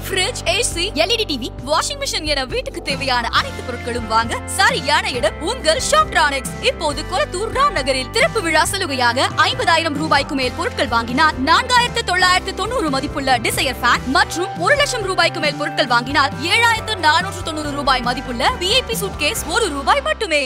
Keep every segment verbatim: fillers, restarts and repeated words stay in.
Fridge, AC, LED TV, washing machine என வீட்டுக்கு தேவையான அனைத்து பொருட்களும் வாங்க சரியான இடம் உங்கள் ஷாப்ட்ரானிக்ஸ். இப்போது கொளத்தூர் ராம் நகரில் திறப்பு விழா சலுகையாக ஐம்பதாயிரம் ரூபாய்க்கு மேல் பொருட்கள் வாங்கினால் நான்காயிரத்து தொள்ளாயிரத்து தொண்ணூறு மதிப்புள்ள டிசையர் ஃபேன் மற்றும் ஒரு லட்சம் ரூபாய்க்கு மேல் பொருட்கள் வாங்கினால் ஏழாயிரத்து நானூற்று தொண்ணூறு ரூபாய் மதிப்புள்ள விஐபி சூட்கேஸ் ஒரு ரூபாய் மட்டுமே.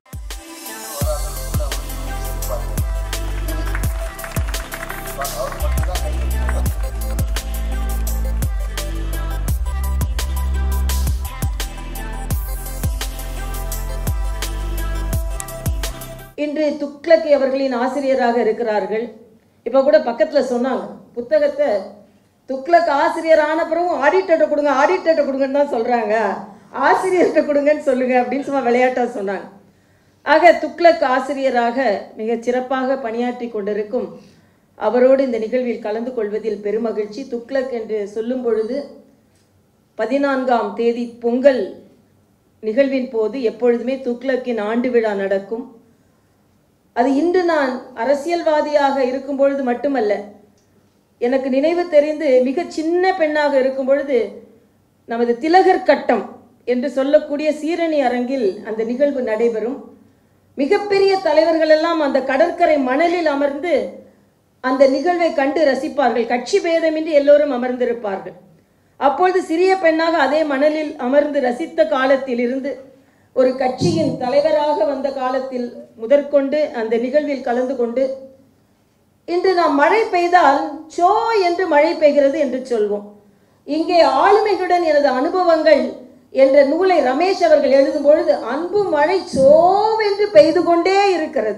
இன்று துக்ளக் அவர்களின் ஆசிரியராக இருக்கிறார்கள். இப்போ கூட பக்கத்தில் சொன்னாங்க, புத்தகத்தை துக்ளக் ஆசிரியர் ஆன பிறகும் ஆடிட்டர்கிட்ட கொடுங்க ஆடிட்டர்கிட்ட கொடுங்கன்னு தான் சொல்கிறாங்க, ஆசிரியர்கிட்ட கொடுங்கன்னு சொல்லுங்க அப்படின்னு சும்மா விளையாட்டாக சொன்னாங்க. ஆக துக்ளக் ஆசிரியராக மிக சிறப்பாக பணியாற்றி கொண்டிருக்கும் அவரோடு இந்த நிகழ்வில் கலந்து கொள்வதில் பெருமகிழ்ச்சி. துக்ளக் என்று சொல்லும் பொழுது பதினான்காம் தேதி பொங்கல் நிகழ்வின் போது எப்பொழுதுமே துக்ளக்கின் ஆண்டு விழா நடக்கும். அது இன்று நான் அரசியல்வாதியாக இருக்கும் பொழுது மட்டுமல்ல, எனக்கு நினைவு தெரிந்து மிக சின்ன பெண்ணாக இருக்கும் பொழுது நமது திலகர் கட்டம் என்று சொல்லக்கூடிய சீரணி அரங்கில் அந்த நிகழ்வு நடைபெறும். மிகப்பெரிய தலைவர்கள் எல்லாம் அந்த கடற்கரை மணலில் அமர்ந்து அந்த நிகழ்வை கண்டு ரசிப்பார்கள். கட்சி பேதமின்றி எல்லோரும் அமர்ந்திருப்பார்கள். அப்பொழுது சிறிய பெண்ணாக அதே மணலில் அமர்ந்து ரசித்த காலத்தில் இருந்து ஒரு கட்சியின் தலைவராக வந்த காலத்தில் முதற்கொண்டு அந்த நிகழ்வில் கலந்து கொண்டு இன்று நாம் மழை பெய்தால் சோ என்று மழை பெய்கிறது என்று சொல்வோம். இங்கே ஆளுமைகளுடன் எனது அனுபவங்கள் என்ற நூலை ரமேஷ் அவர்கள் எழுதும் பொழுது அன்பு மழை சோவென்று பெய்து கொண்டே இருக்கிறது.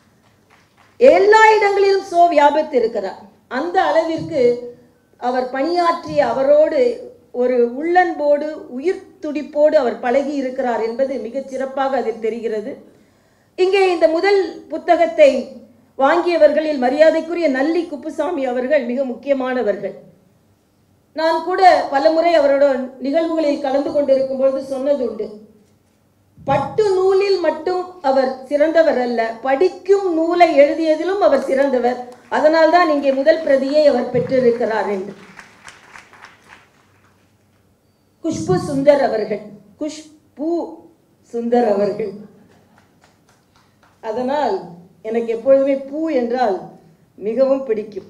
எல்லா இடங்களிலும் சோ வியாபித்து இருக்கிறார். அந்த அளவிற்கு அவர் பணியாற்றிய அவரோடு ஒரு உள்ளன்போடு உயிர் துடிப்போடு அவர் பழகி இருக்கிறார் என்பது மிகச் சிறப்பாக அதில் தெரிகிறது. இங்கே இந்த முதல் புத்தகத்தை வாங்கியவர்களில் மரியாதைக்குரிய நல்லி குப்புசாமி அவர்கள் மிக முக்கியமானவர்கள். நான் கூட பலமுறை அவரோட நிகழ்வுகளில் கலந்து கொண்டிருக்கும் பொழுது சொன்னது உண்டு, பட்டு நூலில் மட்டும் அவர் சிறந்தவர் அல்ல, படிக்கும் நூலை எழுதியதிலும் அவர் சிறந்தவர். அதனால்தான் இங்கே முதல் பிரதியை அவர் பெற்றிருக்கிறார் என்று. குஷ்பு சுந்தர் அவர்கள், குஷ்பு சுந்தர் அவர்கள், அதனால் எனக்கு எப்பொழுதுமே பூ என்றால் மிகவும் பிடிக்கும்.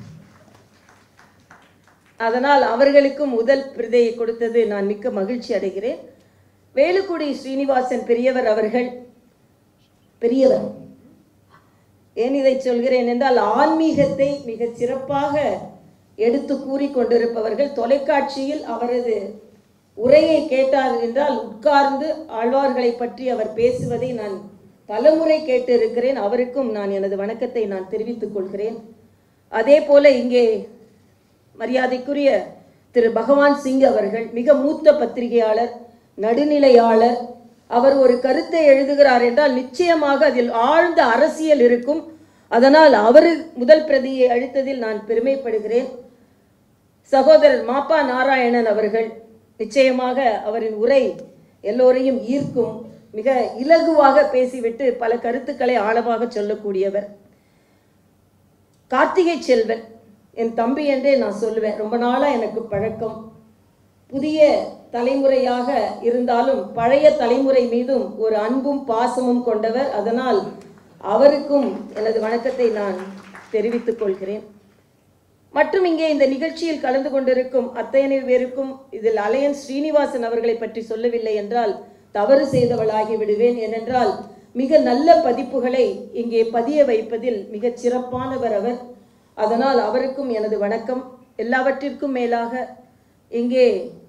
அதனால் அவர்களுக்கும் முதல் பிரதியை கொடுத்தது நான் மிக்க மகிழ்ச்சி அடைகிறேன். வேலுக்குடி ஸ்ரீனிவாசன் பெரியவர் அவர்கள், பெரியவர் ஏன் இதை சொல்கிறேன் என்றால் ஆன்மீகத்தை மிக சிறப்பாக எடுத்து கூறி கொண்டிருப்பவர்கள். தொலைக்காட்சியில் அவரது உரையை கேட்டார் என்றால் உட்கார்ந்து ஆழ்வார்களை பற்றி அவர் பேசுவதை நான் பலமுறை கேட்டு இருக்கிறேன். அவருக்கும் நான் எனது வணக்கத்தை நான் தெரிவித்துக் கொள்கிறேன். அதே போல இங்கே மரியாதைக்குரிய திரு பகவான் சிங் அவர்கள் மிக மூத்த பத்திரிகையாளர், நடுநிலையாளர். அவர் ஒரு கருத்தை எழுதுகிறார் என்றால் நிச்சயமாக அதில் ஆழ்ந்த அரசியல் இருக்கும். அதனால் அவர் முதல் பிரதியை அளித்ததில் நான் பெருமைப்படுகிறேன். சகோதரர் மாப்பா நாராயணன் அவர்கள், நிச்சயமாக அவரின் உரை எல்லோரையும் ஈர்க்கும். மிக இலகுவாக பேசிவிட்டு பல கருத்துக்களை ஆழமாக சொல்லக்கூடியவர். கார்த்திகை செல்வன் என் தம்பி என்றே நான் சொல்லுவேன். ரொம்ப நாளாக எனக்கு பழக்கம். புதிய தலைமுறையாக இருந்தாலும் பழைய தலைமுறை மீதும் ஒரு அன்பும் பாசமும் கொண்டவர். அதனால் அவருக்கும் எனது வணக்கத்தை நான் தெரிவித்துக் கொள்கிறேன். மற்றும் இங்கே இந்த நிகழ்ச்சியில் கலந்து கொண்டிருக்கும் அத்தனை பேருக்கும் இதில் அலையன்ஸ் ஸ்ரீனிவாசன் அவர்களை பற்றி சொல்லவில்லை என்றால் தவறு செய்தவளாகி விடுவேன். ஏனென்றால் மிக நல்ல பதிப்புகளை இங்கே பதிய வைப்பதில் மிகச் சிறப்பானவர் அவர். அதனால் அவருக்கும் எனது வணக்கம். எல்லாவற்றிற்கும் மேலாக இங்கே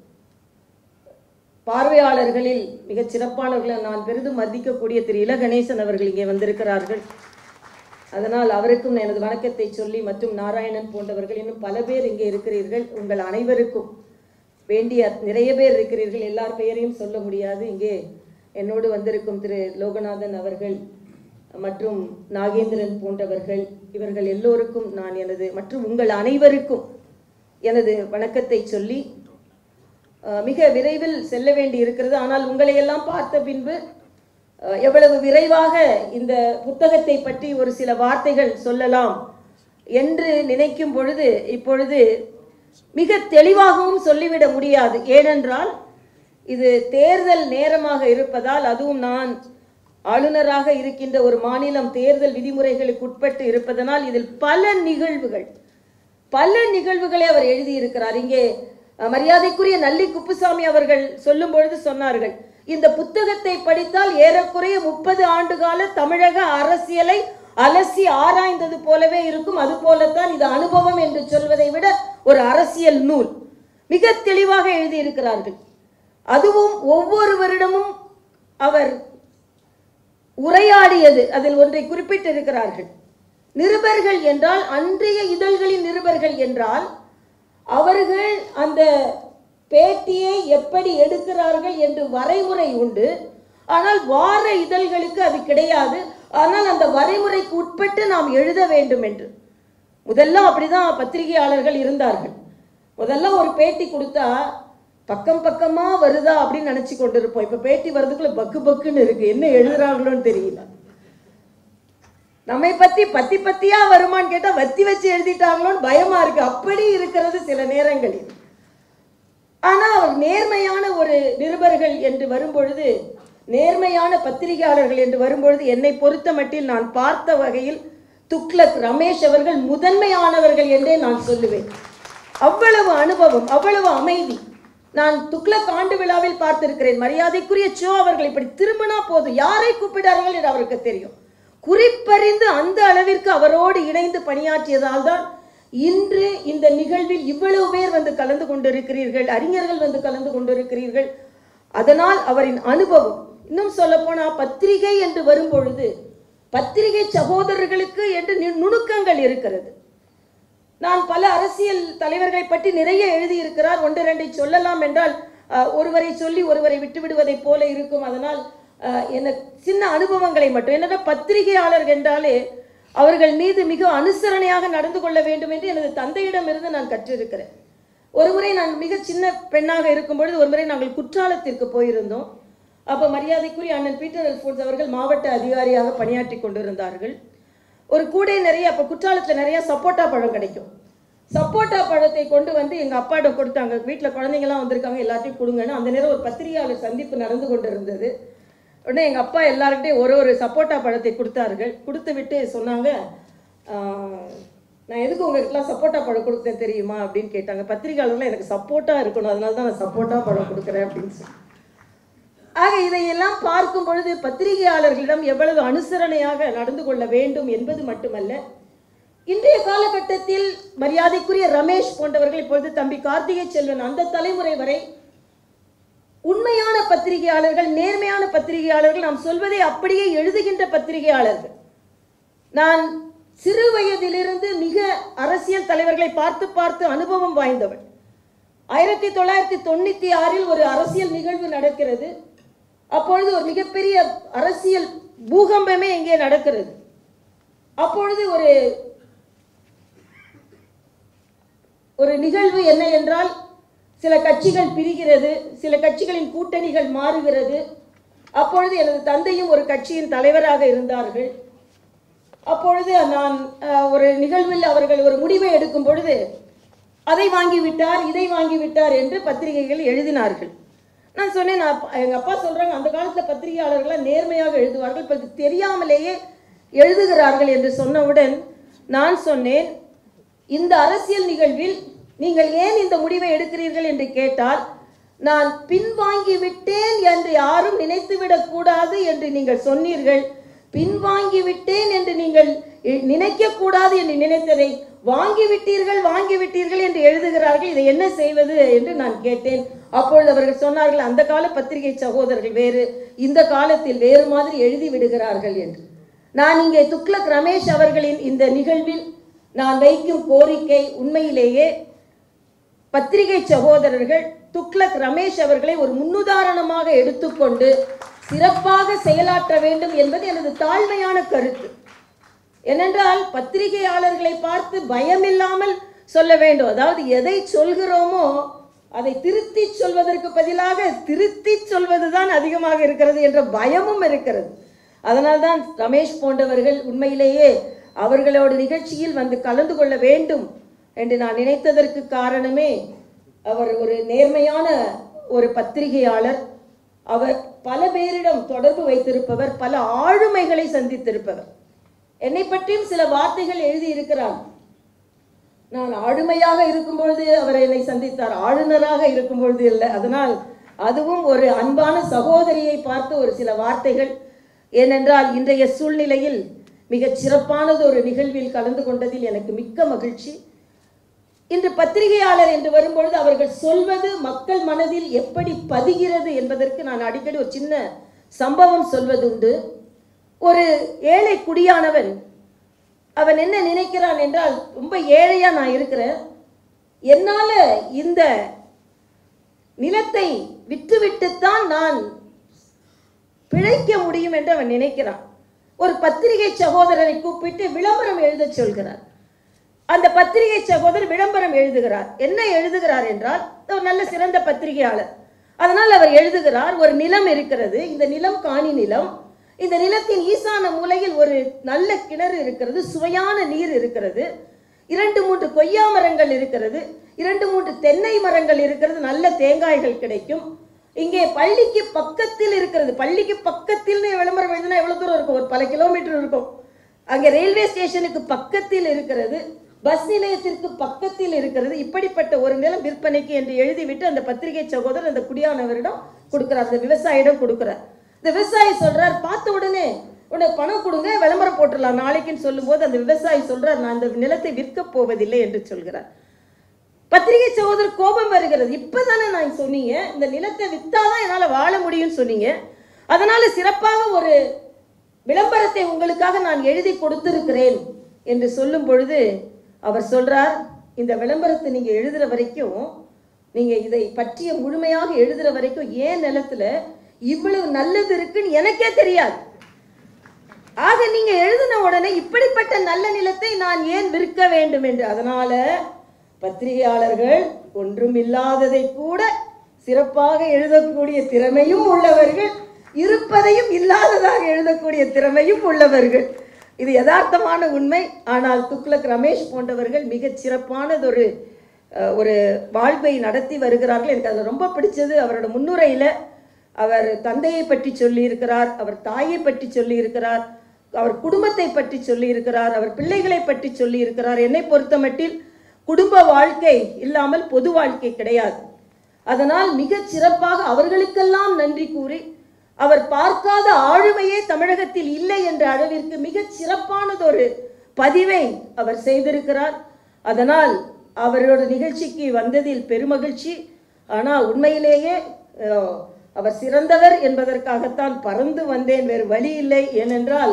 பார்வையாளர்களில் மிகச் சிறப்பானவர்களை நான் பெரிதும் மதிக்கக்கூடிய திரு இல கணேசன் அவர்கள் இங்கே வந்திருக்கிறார்கள். அதனால் அவருக்கும் எனது வணக்கத்தை சொல்லி, மற்றும் நாராயணன் போன்றவர்கள் இன்னும் பல பேர் இங்கே இருக்கிறீர்கள். உங்கள் அனைவருக்கும் வேண்டிய நிறைய பேர் இருக்கிறீர்கள். எல்லார் பெயரையும் சொல்ல முடியாது. இங்கே என்னோடு வந்திருக்கும் திரு லோகநாதன் அவர்கள் மற்றும் நாகேந்திரன் போன்றவர்கள், இவர்கள் எல்லோருக்கும் நான் எனது மற்றும் உங்கள் அனைவருக்கும் எனது வணக்கத்தை சொல்லி மிக விரைவில் செல்ல வேண்டி இருக்கிறது. ஆனால் உங்களை எல்லாம் பார்த்த பின்பு எவ்வளவு விரைவாக இந்த புத்தகத்தை பற்றி ஒரு சில வார்த்தைகள் சொல்லலாம் என்று நினைக்கும் பொழுது இப்பொழுது மிக தெளிவாகவும் சொல்லிவிட முடியாது. ஏனென்றால் இது தேர்தல் நேரமாக இருப்பதால், அதுவும் நான் ஆளுநராக இருக்கின்ற ஒரு மாநிலம் தேர்தல் விதிமுறைகளுக்கு உட்பட்டு இருப்பதனால் இதில் பல நிகழ்வுகள் பல நிகழ்வுகளை அவர் எழுதியிருக்கிறார். இங்கே மரியாதைக்குரிய நல்லி குப்புசாமி அவர்கள் சொல்லும் பொழுது சொன்னார்கள், இந்த புத்தகத்தை படித்தால் ஏறக்குறைய முப்பது ஆண்டு கால தமிழக அரசியலை அலசி ஆராய்ந்தது போலவே இருக்கும். அது போலத்தான் இது அனுபவம் என்று சொல்வதை விட ஒரு அரசியல் நூல். மிக தெளிவாக எழுதியிருக்கிறார்கள். அதுவும் ஒவ்வொருவரிடமும் அவர் உரையாடியது அதில் ஒன்றை குறிப்பிட்டிருக்கிறார்கள். நிருபர்கள் என்றால், அன்றைய இதழ்களின் நிருபர்கள் என்றால் அவர்கள் அந்த பேட்டியை எப்படி எடுக்கிறார்கள் என்று வரைமுறை உண்டு. ஆனால் வார இதழ்களுக்கு அது கிடையாது. ஆனால் அந்த வரைமுறைக்கு உட்பட்டு நாம் எழுத வேண்டும் என்று முதல்ல அப்படிதான் பத்திரிகையாளர்கள் இருந்தார்கள். முதல்ல ஒரு பேட்டி கொடுத்தா பக்கம் பக்கமா வருதா அப்படின்னு நினைச்சு கொண்டிருப்போம். இப்ப பேட்டி வர்றதுக்குள்ள பக்கு பக்குன்னு இருக்கு, என்ன எழுதுறாங்களோன்னு தெரியல. நம்மை பத்தி பத்தி பத்தியா வருமானு கேட்டா வத்தி வச்சு எழுதிட்டாங்களோன்னு பயமா இருக்கு. அப்படி இருக்கிறது சில நேரங்களில். ஆனா அவர் நேர்மையான ஒரு நிருபர்கள் என்று வரும்பொழுது, நேர்மையான பத்திரிகையாளர்கள் என்று வரும்பொழுது, என்னை பொறுத்த மட்டில் நான் பார்த்த வகையில் துக்ளக் ரமேஷ் அவர்கள் முதன்மையானவர்கள் என்றே நான் சொல்லுவேன். அவ்வளவு அனுபவம், அவ்வளவு அமைதி. நான் துக்ளக் ஆண்டு விழாவில் பார்த்திருக்கிறேன். மரியாதைக்குரிய சோ அவர்கள் இப்படி திரும்பினா போதும், யாரை கூப்பிடார்கள் என்று அவருக்கு தெரியும். குறிப்பறிந்து அந்த அளவிற்கு அவரோடு இணைந்து பணியாற்றியதால் தான் இன்று இந்த நிகழ்வில் இவ்வளவு பேர் வந்து கலந்து கொண்டிருக்கிறீர்கள், அறிஞர்கள் வந்து கலந்து கொண்டிருக்கிறீர்கள். அதனால் அவரின் அனுபவம், இன்னும் சொல்ல போனா பத்திரிகை என்று வரும்பொழுது பத்திரிகை சகோதரர்களுக்கு என்று நுணுக்கங்கள் இருக்கிறது. நான் பல அரசியல் தலைவர்களை பற்றி நிறைய எழுதியிருக்கிறார். ஒன்று ரெண்டை சொல்லலாம் என்றால் ஒருவரை சொல்லி ஒருவரை விட்டுவிடுவதை போல இருக்கும். அதனால் எனக்கு சின்ன அனுபவங்களை மட்டும், என்னென்ன பத்திரிகையாளர் என்றாலே அவர்கள் மீது மிக அனுசரணையாக நடந்து கொள்ள வேண்டும் என்று எனது தந்தையிடம் இருந்து நான் கற்றிருக்கிறேன். ஒரு முறை நான் மிக சின்ன பெண்ணாக இருக்கும் பொழுது ஒரு முறை நாங்கள் குற்றாலத்திற்கு போயிருந்தோம். அப்போ மரியாதைக்குரிய அண்ணன் பீட்டர் அல்போன்ஸ் அவர்கள் மாவட்ட அதிகாரியாக பணியாற்றி கொண்டிருந்தார்கள். ஒரு கூடை நிறைய, அப்போ குற்றாலத்தில் நிறைய சப்போட்டா பழம் கிடைக்கும். சப்போட்டா பழத்தை கொண்டு வந்து எங்கள் அப்பாட்ட கொடுத்தாங்க. வீட்டில் குழந்தைங்களாம் வந்திருக்காங்க, எல்லாத்தையும் கொடுங்கன்னு. அந்த நேரம் ஒரு பத்திரிகையாளர் சந்திப்பு நடந்து கொண்டு இருந்தது. உடனே எங்கள் அப்பா எல்லாருக்கிட்டையும் ஒரு ஒரு சப்போட்டா பழத்தை கொடுத்தார்கள். கொடுத்து விட்டு சொன்னாங்க, நான் எதுக்கு உங்களுக்குலாம் சப்போட்டா பழம் கொடுத்தேன் தெரியுமா அப்படின்னு கேட்டாங்க. பத்திரிகையாளர்லாம் எனக்கு சப்போட்டா இருக்கணும், அதனால தான் நான் சப்போட்டா பழம் கொடுக்குறேன் அப்படின்னு சொல்லி. ஆக இதையெல்லாம் பார்க்கும் பொழுது பத்திரிகையாளர்களிடம் எவ்வளவு அனுசரணையாக நடந்து கொள்ள வேண்டும் என்பது மட்டுமல்ல, இன்றைய காலகட்டத்தில் மரியாதைக்குரிய ரமேஷ் போன்றவர்கள், இப்பொழுது தம்பி கார்த்திகை செல்வன், அந்த தலைமுறை வரை உண்மையான பத்திரிகையாளர்கள், நேர்மையான பத்திரிகையாளர்கள், நாம் சொல்வதை அப்படியே எழுதுகின்ற பத்திரிகையாளர்கள். நான் சிறு வயதிலிருந்து மிக அரசியல் தலைவர்களை பார்த்து பார்த்து அனுபவம் வாய்ந்தவள். ஆயிரத்தி தொள்ளாயிரத்தி தொண்ணூத்தி ஆறில் ஒரு அரசியல் நிகழ்வு நடக்கிறது. அப்பொழுது ஒரு மிகப்பெரிய அரசியல் பூகம்பமே இங்கே நடக்கிறது. அப்பொழுது ஒரு ஒரு நிகழ்வு என்ன என்றால், சில கட்சிகள் பிரிகிறது, சில கட்சிகளின் கூட்டணிகள் மாறுகிறது. அப்பொழுது எனது தந்தையும் ஒரு கட்சியின் தலைவராக இருந்தார்கள். அப்பொழுது நான் ஒரு நிகழ்வில் அவர்கள் ஒரு முடிவை எடுக்கும் பொழுது அதை வாங்கிவிட்டார், இதை வாங்கிவிட்டார் என்று பத்திரிகைகள் எழுதினார்கள். நான் சொன்னேன், நான் எங்கள் அப்பா சொல்கிறாங்க, அந்த காலத்தில் பத்திரிகையாளர்களாக நேர்மையாக எழுதுவார்கள், இப்போ தெரியாமலேயே எழுதுகிறார்கள் என்று சொன்னவுடன் நான் சொன்னேன், இந்த அரசியல் நிகழ்வில் நீங்கள் ஏன் இந்த முடிவை எடுக்கிறீர்கள் என்று கேட்டால், நான் பின்வாங்கி விட்டேன் என்று யாரும் நினைத்துவிடக் கூடாது என்று நீங்கள் சொன்னீர்கள். பின்வாங்கி விட்டேன் என்று நீங்கள் நினைக்க கூடாது என்று நினைத்ததை வாங்கிவிட்டீர்கள் வாங்கிவிட்டீர்கள் என்று எழுதுகிறார்கள், இதை என்ன செய்வது என்று நான் கேட்டேன். அப்பொழுது அவர்கள் சொன்னார்கள், அந்த கால பத்திரிகை சகோதரர்கள் வேறு, இந்த காலத்தில் வேறு மாதிரி எழுதி விடுகிறார்கள் என்று. நான் இங்கே துக்ளக் ரமேஷ் அவர்களின் இந்த நிகழ்வில் நான் வைக்கும் கோரிக்கை, உண்மையிலேயே பத்திரிகை சகோதரர்கள் துக்ளக் ரமேஷ் அவர்களை ஒரு முன்னுதாரணமாக எடுத்துக்கொண்டு சிறப்பாக செயலாற்ற வேண்டும் என்பது எனது தாழ்மையான கருத்து. ஏனென்றால் பத்திரிகையாளர்களை பார்த்து பயமில்லாமல் சொல்ல வேண்டும். அதாவது எதை சொல்கிறோமோ அதை திருத்தி சொல்வதற்கு பதிலாக திருத்தி சொல்வதுதான் அதிகமாக இருக்கிறது என்ற பயமும் இருக்கிறது. அதனால்தான் ரமேஷ் போன்றவர்கள் உண்மையிலேயே அவர்களோட நிகழ்ச்சியில் வந்து கலந்து கொள்ள வேண்டும், என்று நான் நினைத்ததற்கு காரணமே அவர் ஒரு நேர்மையான ஒரு பத்திரிகையாளர். அவர் பல பேரிடம் தொடர்பு வைத்திருப்பவர், பல ஆளுமைகளை சந்தித்திருப்பவர். என்னை பற்றியும் சில வார்த்தைகள் எழுதியிருக்கிறார். நான் ஆளுமையாக இருக்கும் பொழுது அவர் என்னை சந்தித்தார், ஆளுநராக இருக்கும் பொழுது இல்லை. அதனால் அதுவும் ஒரு அன்பான சகோதரியை பார்த்து ஒரு சில வார்த்தைகள். ஏனென்றால் இன்றைய சூழ்நிலையில் மிகச் சிறப்பானது ஒரு நிகழ்வில் கலந்து கொண்டதில் எனக்கு மிக்க மகிழ்ச்சி. இன்று பத்திரிகையாளர் என்று வரும்பொழுது அவர்கள் சொல்வது மக்கள் மனதில் எப்படி பதிகிறது என்பதற்கு நான் அடிக்கடி ஒரு சின்ன சம்பவம் சொல்வது உண்டு. ஒரு ஏழை குடியானவன் அவன் என்ன நினைக்கிறான் என்றால், ரொம்ப ஏழையா நான் இருக்கிறேன், என்னால இந்த நிலத்தை விற்றுவிட்டுத்தான் நான் பிழைக்க முடியும் என்று அவன் நினைக்கிறான். ஒரு பத்திரிகை சகோதரரை கூப்பிட்டு விளம்பரம் எழுத சொல்கிறார். அந்த பத்திரிகை சகோதரர் விளம்பரம் எழுதுகிறார். என்ன எழுதுகிறார் என்றால், ஒரு நல்ல சிறந்த பத்திரிகையாளர். அதனால் அவர் எழுதுகிறார், ஒரு நிலம் இருக்கிறது, இந்த நிலம் காணி நிலம், இந்த நிலத்தின் ஈசான மூலையில் ஒரு நல்ல கிணறு இருக்கிறது, சுவையான நீர் இருக்கிறது, இரண்டு மூன்று கொய்யா மரங்கள் இருக்கிறது, இரண்டு மூன்று தென்னை மரங்கள் இருக்கிறது, நல்ல தேங்காய்கள் கிடைக்கும். இங்கே பள்ளிக்கு பக்கத்தில் இருக்கிறது, பள்ளிக்கு பக்கத்தில் விளம்பரம் எழுதினா எவ்வளவு தூரம் இருக்கும், ஒரு பல கிலோமீட்டர் இருக்கும். அங்கே ரயில்வே ஸ்டேஷனுக்கு பக்கத்தில் இருக்கிறது, பஸ் நிலையத்திற்கு பக்கத்தில் இருக்கிறது. இப்படிப்பட்ட ஒரு நிலம் விற்பனைக்கு என்று எழுதிவிட்டு அந்த பத்திரிகை சகோதரர் அந்த குடியானவரிடம் கொடுக்கிறார், அந்த விவசாயிடம் கொடுக்கிறார். இந்த விவசாயி சொல்றார், பார்த்த உடனே உடனே பணம் கொடுங்க, விளம்பரம் போட்டுடலாம் நாளைக்குன்னு சொல்லும் போது அந்த விவசாயி சொல்றார், நான் இந்த நிலத்தை விற்க போவதில்லை என்று சொல்கிறார். பத்திரிகை சகோதரர் கோபம் வருகிறது, இப்பதானே நான் சொன்னீங்க இந்த நிலத்தை வித்தாதான் என்னால வாழ முடியும்னு சொன்னீங்க, அதனால சிறப்பாக ஒரு விளம்பரத்தை உங்களுக்காக நான் எழுதி கொடுத்திருக்கிறேன் என்று சொல்லும் பொழுது அவர் சொல்றார், இந்த விளம்பரத்தை நீங்க எழுதுற வரைக்கும், நீங்க இதை பற்றிய முழுமையாக எழுதுற வரைக்கும் ஏன் நிலத்துல இவ்வளவு நல்லது இருக்குன்னு எனக்கே தெரியாது. ஆக நீங்க எழுதின உடனே இப்படிப்பட்ட நல்ல நிலத்தை நான் ஏன் விற்க வேண்டும் என்று. அதனால பத்திரிகையாளர்கள் ஒன்றும் இல்லாததை கூட சிறப்பாக எழுதக்கூடிய திறமையும் உள்ளவர்கள், இருப்பதையும் இல்லாததாக எழுதக்கூடிய திறமையும் உள்ளவர்கள். இது யதார்த்தமான உண்மை. ஆனால் துக்ளக் ரமேஷ் போன்றவர்கள் மிகச் சிறப்பானதொரு ஒரு வாழ்வை நடத்தி வருகிறார்கள். எனக்கு அதில் ரொம்ப பிடிச்சது, அவரோட முன்னுரையில் அவர் தந்தையை பற்றி சொல்லி இருக்கிறார், அவர் தாயை பற்றி சொல்லி இருக்கிறார், அவர் குடும்பத்தை பற்றி சொல்லி இருக்கிறார், அவர் பிள்ளைகளை பற்றி சொல்லி இருக்கிறார். என்னை பொறுத்த மட்டில் குடும்ப வாழ்க்கை இல்லாமல் பொது வாழ்க்கை கிடையாது. அதனால் மிகச் சிறப்பாக அவர்களுக்கெல்லாம் நன்றி கூறி, அவர் பார்க்காத ஆளுமையே தமிழகத்தில் இல்லை என்ற அளவிற்கு மிகச் சிறப்பானதொரு பதிவை அவர் செய்திருக்கிறார். அதனால் அவரோட நிகழ்ச்சிக்கு வந்ததில் பெருமகிழ்ச்சி. ஆனால் உண்மையிலேயே அவர் சிறந்தவர் என்பதற்காகத்தான் பறந்து வந்தேன், வேறு வழி இல்லை. ஏனென்றால்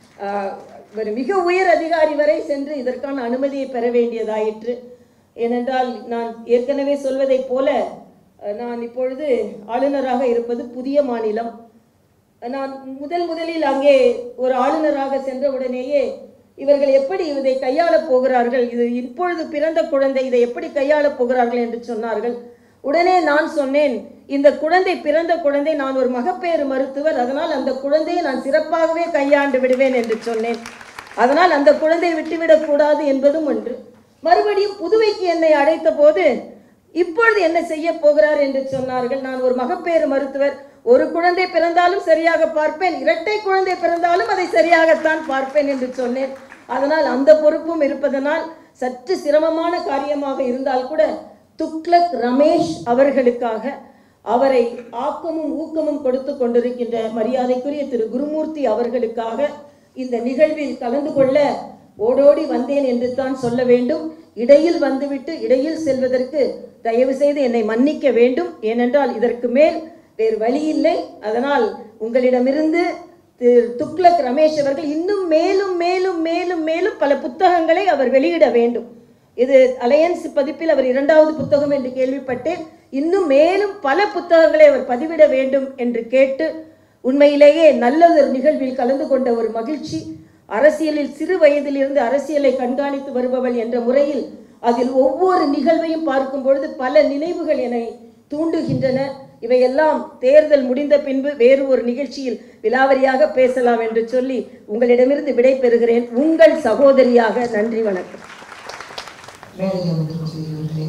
ஒரு மிக உயர் அதிகாரி வரை சென்று இதற்கான அனுமதியை பெற வேண்டியதாயிற்று. ஏனென்றால் நான் ஏற்கனவே சொல்வதைப் போல நான் இப்பொழுது ஆளுநராக இருப்பது புதிய மாநிலம். நான் முதல் முதலில் அங்கே ஒரு ஆளுநராக சென்ற உடனேயே இவர்கள் எப்படி இதை கையாளப் போகிறார்கள், இது இப்பொழுது பிறந்த குழந்தை, இதை எப்படி கையாளப் போகிறார்கள் என்று சொன்னார்கள். உடனே நான் சொன்னேன், இந்த குழந்தை பிறந்த குழந்தை, நான் ஒரு மகப்பேறு மருத்துவர், அதனால் அந்த குழந்தையை நான் சிறப்பாகவே கையாண்டு விடுவேன் என்று சொன்னேன். அதனால் அந்த குழந்தையை விட்டுவிடக் கூடாது என்பதும் ஒன்று. மறுபடியும் புதுவைக்கு என்னை அழைத்த போது இப்பொழுது என்ன செய்ய போகிறார் என்று சொன்னார்கள். நான் ஒரு மகப்பேறு மருத்துவர், ஒரு குழந்தை பிறந்தாலும் சரியாக பார்ப்பேன், இரட்டை குழந்தை பிறந்தாலும் அதை சரியாகத்தான் பார்ப்பேன் என்று சொன்னேன். அதனால் அந்த பொறுப்பும் இருப்பதனால் சற்று சிரமமான காரியமாக இருந்தால் கூட துக்ளக் ரமேஷ் அவர்களுக்காக, அவரை ஆக்கமும் ஊக்கமும் கொடுத்து கொண்டிருக்கின்ற மரியாதைக்குரிய திரு குருமூர்த்தி அவர்களுக்காக இந்த நிகழ்வில் கலந்து கொள்ள ஓடோடி வந்தேன் என்று தான் சொல்ல வேண்டும். இடையில் வந்துவிட்டு இடையில் செல்வதற்கு தயவு செய்து என்னை மன்னிக்க வேண்டும். ஏனென்றால் இதற்கு மேல் வேறு வழி இல்லை. அதனால் உங்களிடமிருந்து திரு துக்ளக் ரமேஷ் அவர்கள் இன்னும் மேலும் மேலும் மேலும் மேலும் பல புத்தகங்களை அவர் வெளியிட வேண்டும். இது அலையன்ஸ் பதிப்பில் அவர் இரண்டாவது புத்தகம் என்று கேள்விப்பட்டேன். இன்னும் மேலும் பல புத்தகங்களை அவர் பதிவிட வேண்டும் என்று கேட்டு, உண்மையிலேயே நல்லதொரு நிகழ்வில் கலந்து கொண்ட ஒரு மகிழ்ச்சி. அரசியலில் சிறு வயதிலிருந்து அரசியலை கண்காணித்து வருபவள் என்ற முறையில் அதில் ஒவ்வொரு நிகழ்வையும் பார்க்கும் பொழுது பல நினைவுகள் என்னை தூண்டுகின்றன. இவையெல்லாம் தேர்தல் முடிந்த பின்பு வேறு ஒரு நிகழ்ச்சியில் விலாவரியாக பேசலாம் என்று சொல்லி உங்களிடமிருந்து விடை பெறுகிறேன். உங்கள் சகோதரியாக. நன்றி, வணக்கம். மேடையில் வந்திருக்கும் பெரியவர்களே,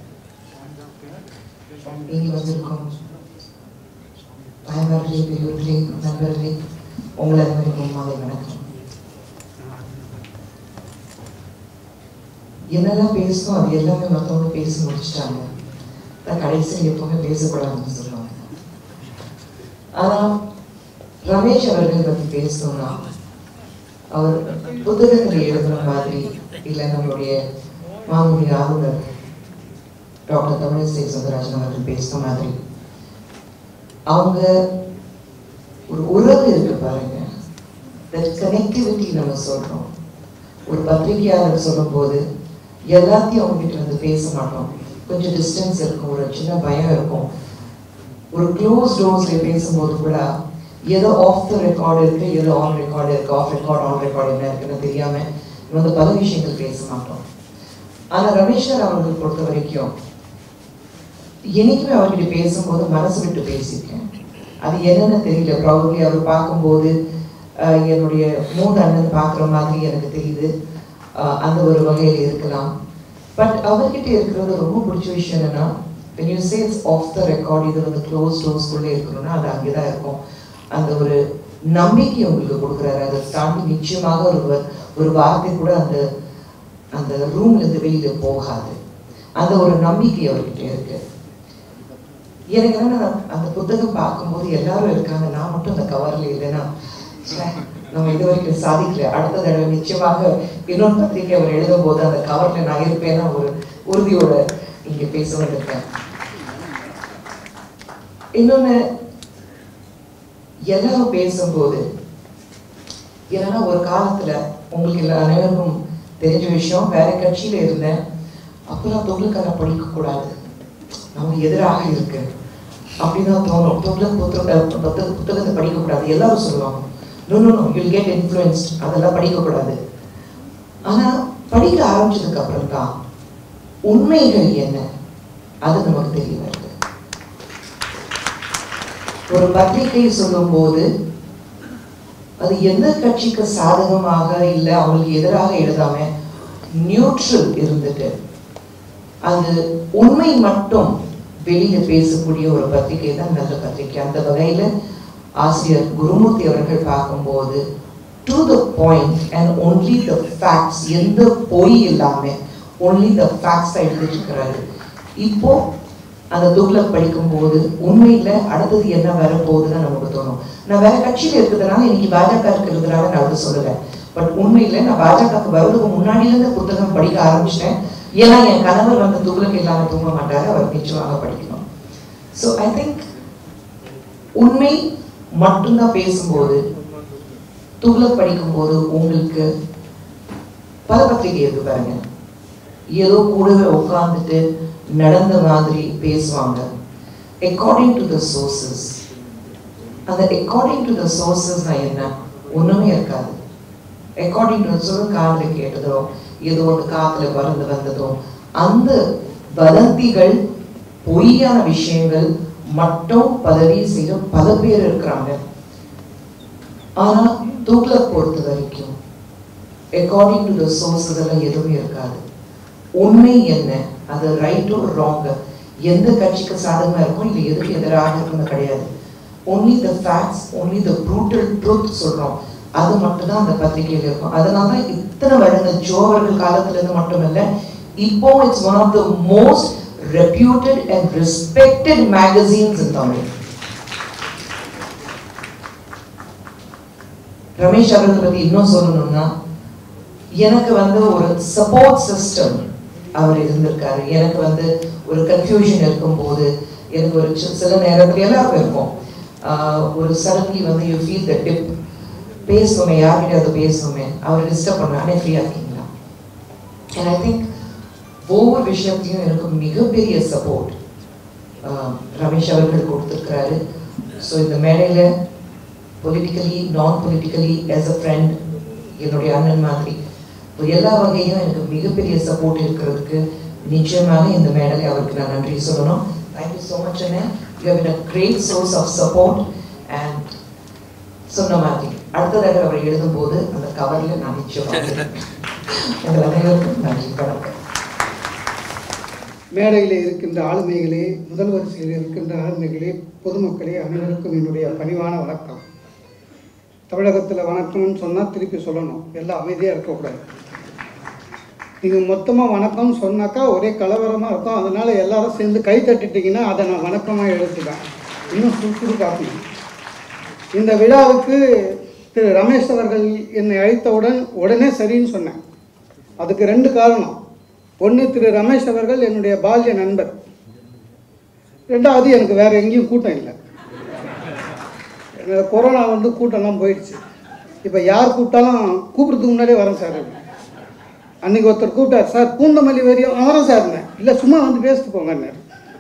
இங்கே வந்திருக்கும் தாய்மார்களே, பெரியவர்களே, நண்பர்களே, உங்களை அனைவருக்கும் மாலை வணக்கம். என்னெல்லாம் பேசணும் அது எல்லாமே மற்றவங்க பேசி முடிச்சுட்டாங்க. நான் கடைசியில் எப்பவுமே பேசக்கூடாதுன்னு சொல்லுவாங்க. ஆனால் ரமேஷ் அவர்கள் பற்றி பேசணும்னா அவர் புத்தகத்தில் எழுதுன மாதிரி இல்லை நம்மளுடைய மாமுனி ஆளுநர் டாக்டர் தமிழிசை சவுந்தரராஜன் அவர்கள் பேசுன மாதிரி அவங்க ஒரு உறவு இருக்கு பாருங்க. கனெக்டிவிட்டி நம்ம சொல்றோம். ஒரு பத்திரிகையாளர் சொல்லும் போது எல்லாத்தையும் அவங்க கிட்ட வந்து பேச மாட்டோம். கொஞ்சம் டிஸ்டன்ஸ் இருக்கும், ஒரு சின்ன பயம் இருக்கும். ஒரு க்ளோஸ் டோர்ஸ்ல பேசும்போது கூட ஏதோ ஆஃப் த ரெக்கார்டு இருக்கு, ஏதோ ஆன் ரெக்கார்டு இருக்கு, ஆஃப் ரெக்கார்டு ஆன் ரெக்கார்டு என்ன இருக்குன்னு தெரியாம வந்து பல விஷயங்கள் பேச மாட்டோம். ஆனா ரமேஷர் அவர்கள் பொறுத்த வரைக்கும் என்னைக்குமே அவர்கிட்ட பேசும்போது மனசு விட்டு பேசியிருக்கேன். அது என்னன்னு தெரியல. ப்ராபப்ளி அவர் பார்க்கும்போது என்னுடைய மூணு அண்ணன் பார்க்குற மாதிரி எனக்கு தெரியுது. அந்த ஒரு வகையில் இருக்கலாம். பட் அவர்கிட்ட இருக்கிறது ரொம்ப பிடிச்ச விஷயம் என்னன்னா, when you say it's off the record, இது வந்து க்ளோஸ் டோர்ஸ்குள்ளே இருக்கணும்னா அது அங்கே தான் இருக்கும். அந்த ஒரு நம்பிக்கை உங்களுக்கு கொடுக்குறாரு. அதை தாண்டி நிச்சயமாக ஒரு ஒரு வார்த்தை கூட அந்த அந்த ரூம்லேருந்து வெளியில் போகாது. அந்த ஒரு நம்பிக்கை அவர்கிட்ட இருக்கு. எனக்கு என்னன்னா, அந்த புத்தகம் பார்க்கும்போது எல்லாரும் இருக்காங்க, நான் மட்டும் அந்த கவரில் இல்லைன்னா நம்ம இது வரைக்கும் சாதிக்கல. அடுத்த தடவை நிச்சயமாக இன்னொரு பத்திரிகை அவர் எழுதும் போது அந்த கவரில் நான் இருப்பேன்னா ஒரு உறுதியோட இங்கே பேசணும்னு இருக்கேன். இன்னொன்று, எல்லாரும் பேசும்போது ஏன்னா ஒரு காலத்துல உங்களுக்கு எல்லா அனைவருக்கும் தெரிஞ்ச விஷயம், வேற கட்சியில இருந்தேன். அப்பெல்லாம் தொழிலுக்கான படிக்க கூடாது, நமக்கு எதிராக இருக்கு அப்படிதான் தோணும். தொழில் புத்தக புத்தகத்தை படிக்க கூடாது எல்லாரும் சொல்லுவாங்க. No no no you'll get influenced, அதெல்லாம் படிக்க கூடாது. ஆனா படிக்க ஆரம்பிச்சதுக்கு அப்புறம் தான் உண்மைகள் என்ன அது நமக்கு தெரிய வருது. ஒரு பத்திரிகை சொல்லும் போது அது எந்த கட்சிக்கு சாதகமாக இல்லை அவங்களுக்கு எதிராக எழுதாம நியூட்ரல் இருந்துட்டு அது உண்மை மட்டும் வெளியில பேசக்கூடிய ஒரு பத்திரிகை தான் நல்ல பத்திரிகை. அந்த வகையில ஆசிரியர் குருமூர்த்தி அவர்கள் பார்க்கும்போது to the point and only the facts, எந்த பொய் இல்லாம ஒன்லி த ஃபேக்ட்ஸ் எழுதிட்டு இருக்கிறாரு. இப்போ அந்த துக்ளக் படிக்கும்போது உண்மையில அடுத்தது என்ன வரப்போகுதுன்னு நமக்கு தோணும். நான் வேற கட்சியில இருக்கிறதுனால இன்னைக்கு பாஜக இருக்கிறதுனால நான் வந்து சொல்லலை. பட் உண்மையில நான் பாஜகவுக்கு வர்றதுக்கு முன்னாடியிலிருந்து புத்தகம் படிக்க ஆரம்பிச்சிட்டேன். ஏன்னா என் கணவர் வந்து துக்ளக் இல்லாம தூங்க மாட்டாரு, அவர் நிச்சயமாக படிக்கணும். ஸோ ஐ திங்க் உண்மை மட்டும்தான் பேசும்போது, துக்ளக் படிக்கும்போது உங்களுக்கு பல பத்திரிகை இருக்கு பாருங்க, ஏதோ கூடவே உட்கார்ந்துட்டு நடந்த மாதிரி பேசுவாங்க. அக்கார்டிங் டு த சோர்சஸ், அந்த அக்கார்டிங் டு த சோர்சஸ்னா என்ன, ஒண்ணுமே இருக்காது. அக்கார்டிங் டு சொல்ல காதில் கேட்டதோ ஏதோ ஒரு காத்துல பறந்து வந்ததோ அந்த வதந்திகள் பொய்யான விஷயங்கள் மட்டும் பதவி செய்ய பல பேர் இருக்கிறாங்க. ஆனா துக்ளக் பொறுத்த வரைக்கும் அக்கார்டிங் டு த சோர்சஸ் எல்லாம் எதுவுமே இருக்காது. உண்மை என்ன, அது ரைட்டோ ராங், எந்த கட்சிக்கு சாதகமா இருக்கும் இல்லை எதுக்கு எதிராக இருக்குன்னு கிடையாது. Only the facts, only the brutal truth சொல்றோம், அது மட்டும் தான் அந்த பத்திரிகையில் இருக்கும். அதனாலதான் இத்தனை வருடங்கள் ஜோவர்கள் காலத்துல இருந்து மட்டுமல்ல, இப்போ it's one of the most reputed and respected magazines in Tamil. Ramesh அவர்கள் பத்தி இன்னும் சொல்லணும்னா, எனக்கு வந்து ஒரு சப்போர்ட் சிஸ்டம் அவர் இருந்திருக்காரு. எனக்கு வந்து ஒரு கன்ஃபியூஷன் இருக்கும்போது, எனக்கு ஒரு சில நேரத்துல எல்லாருக்கும் இருக்கும், ஒரு சடன்லி வந்து யூ ஃபீல் த டிப், பேசுவோமே யார்கிட்ட அது பேசுவோமே, அவர் டிஸ்டர்ப் பண்ண அனே ஃப்ரீயா இருக்கீங்களா. அண்ட் ஐ திங்க் ஒவ்வொரு விஷயத்தையும் எனக்கு மிகப்பெரிய சப்போர்ட் ரமேஷ் அவர்கள் கொடுத்துருக்கிறாரு. ஸோ இந்த மேடையில் பொலிட்டிக்கலி நான் பொலிட்டிக்கலி ஆஸ் அ ஃப்ரெண்ட் என்னுடைய அண்ணன் மாதிரி எல்லா வகையும் எனக்கு மிகப்பெரிய சப்போர்ட் இருக்கிறதுக்கு நிச்சயமாக இந்த மேடையில் அவருக்கு நான் நன்றி சொல்லணும். தேங்க்யூ ஸோ மச் அண்ணன், you have been a great source of support. And சொன்ன மாதிரி அடுத்ததாக அவர் எழுதும்போது அந்த கவரில் நான் நிச்சயமாக உங்கள் அனைவருக்கும் நன்றி. வணக்கம். மேடையில் இருக்கின்ற ஆளுமைகளே, முதல் வரிசையில் இருக்கின்ற ஆளுமைகளே, பொதுமக்களே, அனைவருக்கும் என்னுடைய பணிவான வணக்கம். தமிழகத்தில் வணக்கம்னு சொன்னால் திருப்பி சொல்லணும், எல்லாம் அமைதியாக இருக்கக்கூடாது. நீங்கள் மொத்தமாக வணக்கம் சொன்னாக்கா ஒரே கலவரமாக இருக்கும். அதனால் எல்லாரும் சேர்ந்து கை தட்டிட்டிங்கன்னா அதை நான் வணக்கமாக எடுத்துக்கேன், இன்னும் சுறுசுறுக்காப்பேன். இந்த விழாவுக்கு திரு ரமேஷ் அவர்கள் என்னை அழைத்தவுடன் உடனே சரின்னு சொன்னேன். அதுக்கு ரெண்டு காரணம். ஒன்று, திரு ரமேஷ் அவர்கள் என்னுடைய பால்ய நண்பர். ரெண்டாவது, எனக்கு வேறு எங்கேயும் கூட்டம் இல்லை. கொரோனா வந்து கூட்டம்லாம் போயிடுச்சு. இப்போ யார் கூப்பிட்டாலும் கூப்பிட்றதுக்கு முன்னாடியே வரேன் சார். அன்றைக்கி ஒருத்தர் கூப்பிட்டார், சார் பூந்தமல்லி வரையும் வரேன் சார்ண்ணே. இல்லை சும்மா வந்து பேசிட்டு போங்கன்னாரு.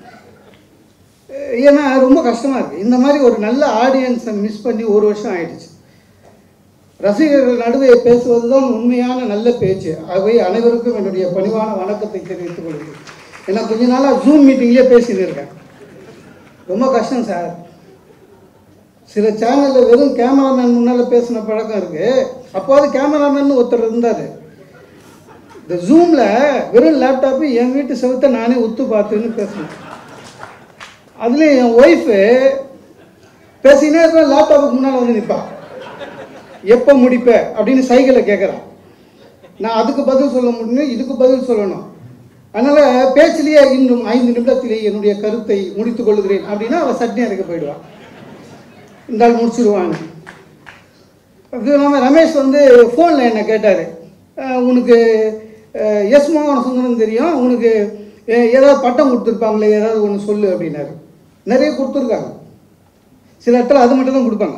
ஏன்னா ரொம்ப கஷ்டமாக இருக்குது. இந்த மாதிரி ஒரு நல்ல ஆடியன்ஸை மிஸ் பண்ணி ஒரு வருஷம் ஆயிடுச்சு. ரசிகர்கள் நடுவே பேசுவது தான் உண்மையான நல்ல பேச்சு. ஆகவே அனைவருக்கும் என்னுடைய பணிவான வணக்கத்தை தெரிவித்துக் கொள்கிறேன். ஏன்னா கொஞ்ச நாளாக ஜூம் மீட்டிங்லேயே பேசிட்டு இருக்கேன். ரொம்ப கஷ்டம் சார். சில சேனலில் வெறும் கேமராமேன் முன்னால் பேசின பழக்கம் இருக்குது. அப்போது கேமராமேன் ஒருத்தர் இருந்தார். இந்த ஜூமில் வெறும் லேப்டாப்பு என் வீட்டு செவத்தை நானே உத்து பார்த்துன்னு பேசினேன். அதுலேயும் என் ஒய்ஃபு பேசினே இருப்பேன், லேப்டாப்புக்கு முன்னால் வந்து நிற்பான். எப்போ முடிப்ப அப்படின்னு சைக்கிளை கேட்குறான். நான் அதுக்கு பதில் சொல்ல முடியும், இதுக்கு பதில் சொல்லணும். அதனால் பேச்சிலேயே இன்னும் ஐந்து நிமிடத்திலேயே என்னுடைய கருத்தை முடித்துக் கொள்கிறேன் அப்படின்னா அவள் சட்னி அரைக்க போயிடுவான். இந்த ஆள் முடிச்சுடுவாங்க. அது இல்லாமல் ரமேஷ் வந்து ஃபோனில் என்னை கேட்டார், உனக்கு எஸ் மோகன சுந்தரம் தெரியும், உனக்கு ஏதாவது பட்டம் கொடுத்துருப்பாங்களே, ஏதாவது ஒன்று சொல்லு அப்படின்னாரு. நிறைய கொடுத்துருக்காங்க. சில இடத்துல அது மட்டும் தான் கொடுப்பாங்க.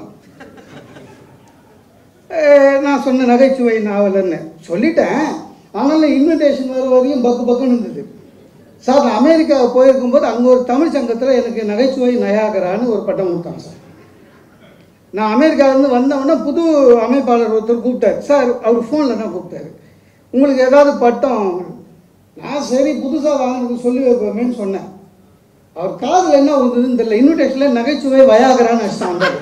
நான் சொன்ன நகைச்சுவை நாவலன்னு சொல்லிட்டேன். ஆனாலும் இன்விடேஷன் வர வரையும் பக்கு பக்குன்னு இருந்தது. சார், நான் அமெரிக்கா போயிருக்கும்போது அங்கே ஒரு தமிழ் சங்கத்தில் எனக்கு நகைச்சுவை நயாகரான்னு ஒரு பட்டம் கொடுத்தாங்க சார். நான் அமெரிக்காவிலேருந்து வந்தவொடனே புது அமைப்பாளர் ஒருத்தர் கூப்பிட்டார். சார், அவர் ஃபோனில் தான் கூப்பிட்டாரு, உங்களுக்கு ஏதாவது பட்டம். நான் சரி புதுசாக வாங்கினதுக்கு சொல்லி வைப்போமேன்னு சொன்னேன். அவர் காதில் என்ன வந்ததுன்னு தெரியல, இன்விடேஷனில் நகைச்சுவை வயாகரான்னு அடிச்சுட்டு வந்தார்.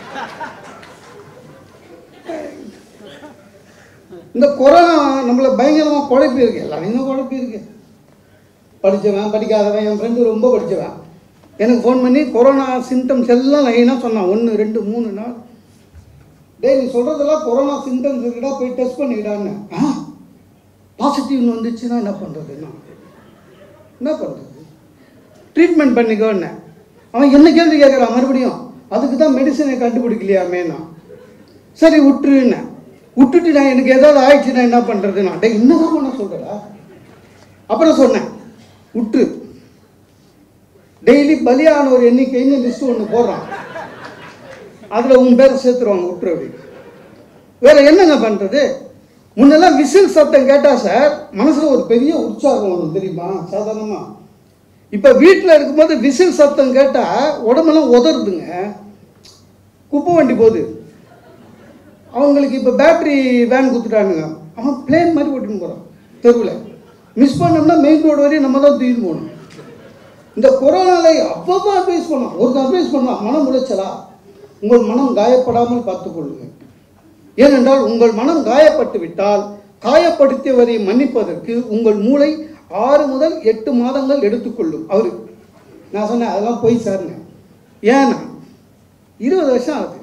இந்த கொரோனா நம்மளை பயங்கரமாக குழப்பி இருக்கு. எல்லாரையும் தான் குழப்பி இருக்கு. படித்தவன் படிக்காதவன், என் ஃப்ரெண்டு ரொம்ப படித்தவன் எனக்கு ஃபோன் பண்ணி கொரோனா சிம்டம்ஸ் எல்லாம் லைனாக சொன்னான். ஒன்று ரெண்டு மூணு நாள். டே, நீ சொல்கிறதெல்லாம் கொரோனா சிம்டம்ஸ் இருக்குடா, போய் டெஸ்ட் பண்ணிக்கிட்டான்னு. ஆ பாசிட்டிவ்னு வந்துச்சுன்னா என்ன பண்ணுறதுன்னா என்ன பண்ணுறது, ட்ரீட்மெண்ட் பண்ணிக்கோன்னு. அவன் என்ன கேள்வி கேட்குறான் மறுபடியும். அதுக்கு தான் மெடிசனை கண்டுபிடிக்கலையாமேனா. சரி விட்டுருன்னு விட்டுட்டு நான் எனக்கு ஏதாவது ஆயிடுச்சுன்னா என்ன பண்ணுறதுன்னா, டே இன்னும் பண்ண சொல்கிறா. அப்புறம் சொன்னேன், விட்டுரு, டெய்லி பலியான ஒரு எண்ணிக்கைன்னு லிஸ்ட்டு ஒன்று போடுறான், அதில் உன் பேரை சேர்த்துருவாங்க, விட்டுரு அப்படி. வேறு என்னங்க பண்ணுறது? முன்னெல்லாம் விசில் சத்தம் கேட்டால் சார் மனசில் ஒரு பெரிய உற்சாகம் வரும் தெரியுமா, சாதாரணமாக. இப்போ வீட்டில் இருக்கும்போது விசில் சத்தம் கேட்டால் உடம்பெல்லாம் உதறுதுங்க. குப்பை வண்டி போகுது, அவங்களுக்கு இப்போ பேட்ரி வேன் கொடுத்துட்டானுங்க. அவன் பிளேன் மாதிரி ஓட்டின்னு போகிறான் தெருவில். மிஸ் பண்ணோம்னா மெயின் ரோடு வரையும் நம்ம தான் தூக்கிட்டு போகணும். இந்த கொரோனாவில் அப்பப்போ அட்வைஸ் பண்ணோம். ஒரு அட்வைஸ் பண்ணலாம், மனம் உளைச்சலா, உங்கள் மனம் காயப்படாமல் பார்த்துக்கொள்ளுங்கள். ஏனென்றால் உங்கள் மனம் காயப்பட்டு விட்டால் காயப்படுத்தியவரை மன்னிப்பதற்கு உங்கள் மூளை ஆறு முதல் எட்டு மாதங்கள் எடுத்துக்கொள்ளும். அவரு நான் சொன்னேன், அதெல்லாம் போய் சார்னு. ஏன்னா இருபது வருஷம் ஆகுது.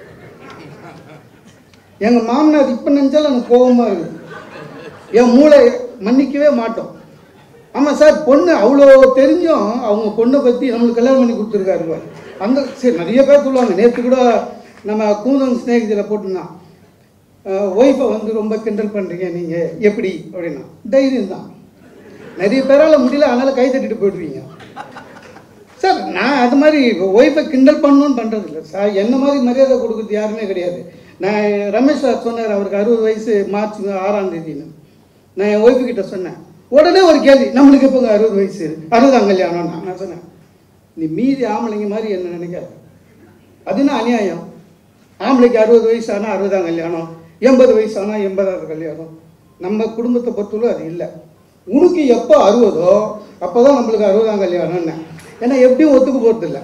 எங்கள் மாமனார் இப்போ நினச்சாலும் எனக்கு கோபமாக இருக்குது. என் மூளை மன்னிக்கவே மாட்டோம். ஆமாம் சார், பொண்ணு அவ்வளோ தெரிஞ்சும் அவங்க பொண்ணை பற்றி நம்மளுக்கு கல்யாணம் பண்ணி கொடுத்துருக்காரு. அந்த சரி நிறைய பேர் சொல்லுவாங்க. நேற்று கூட நம்ம கூந்தன் ஸ்நேகிதில் போட்டுருந்தான், ஒய்ஃபை வந்து ரொம்ப கிண்டல் பண்ணுறீங்க நீங்கள் எப்படி அப்படின்னா. தைரியம் தான், நிறைய பேரால் முடியல, அதனால் கை தட்டிட்டு போய்டுவீங்க சார். நான் அது மாதிரி ஒய்ஃபை கிண்டல் பண்ணணும்னு பண்ணுறது இல்லை சார். என்ன மாதிரி மரியாதை கொடுக்குறது யாருமே கிடையாது. நான் ரமேஷ் சார் சொன்னார், அவருக்கு அறுபது வயசு மார்ச் ஆறாம் தேதின்னு. நான் என் ஒய்ஃபு கிட்ட சொன்னேன். உடனே ஒரு கேள்வி, நம்மளுக்கு எப்போங்க அறுபது வயசு, அறுபதாம் கல்யாணம். நான் சொன்னேன், நீ மீதி ஆம்பளைங்க மாதிரி என்ன நினைக்காது, அதுனா அநியாயம். ஆம்பளைக்கு அறுபது வயசு ஆனால் அறுபதாம் கல்யாணம், எண்பது வயசு ஆனால் எண்பதாவது கல்யாணம். நம்ம குடும்பத்தை பொறுத்தவரை அது இல்லை. உனக்கு எப்போ அறுபதோ அப்போ தான் நம்மளுக்கு அறுபதாம் கல்யாணம்னு. ஏன்னா எப்படியும் ஒத்துக்க போகிறது இல்லை.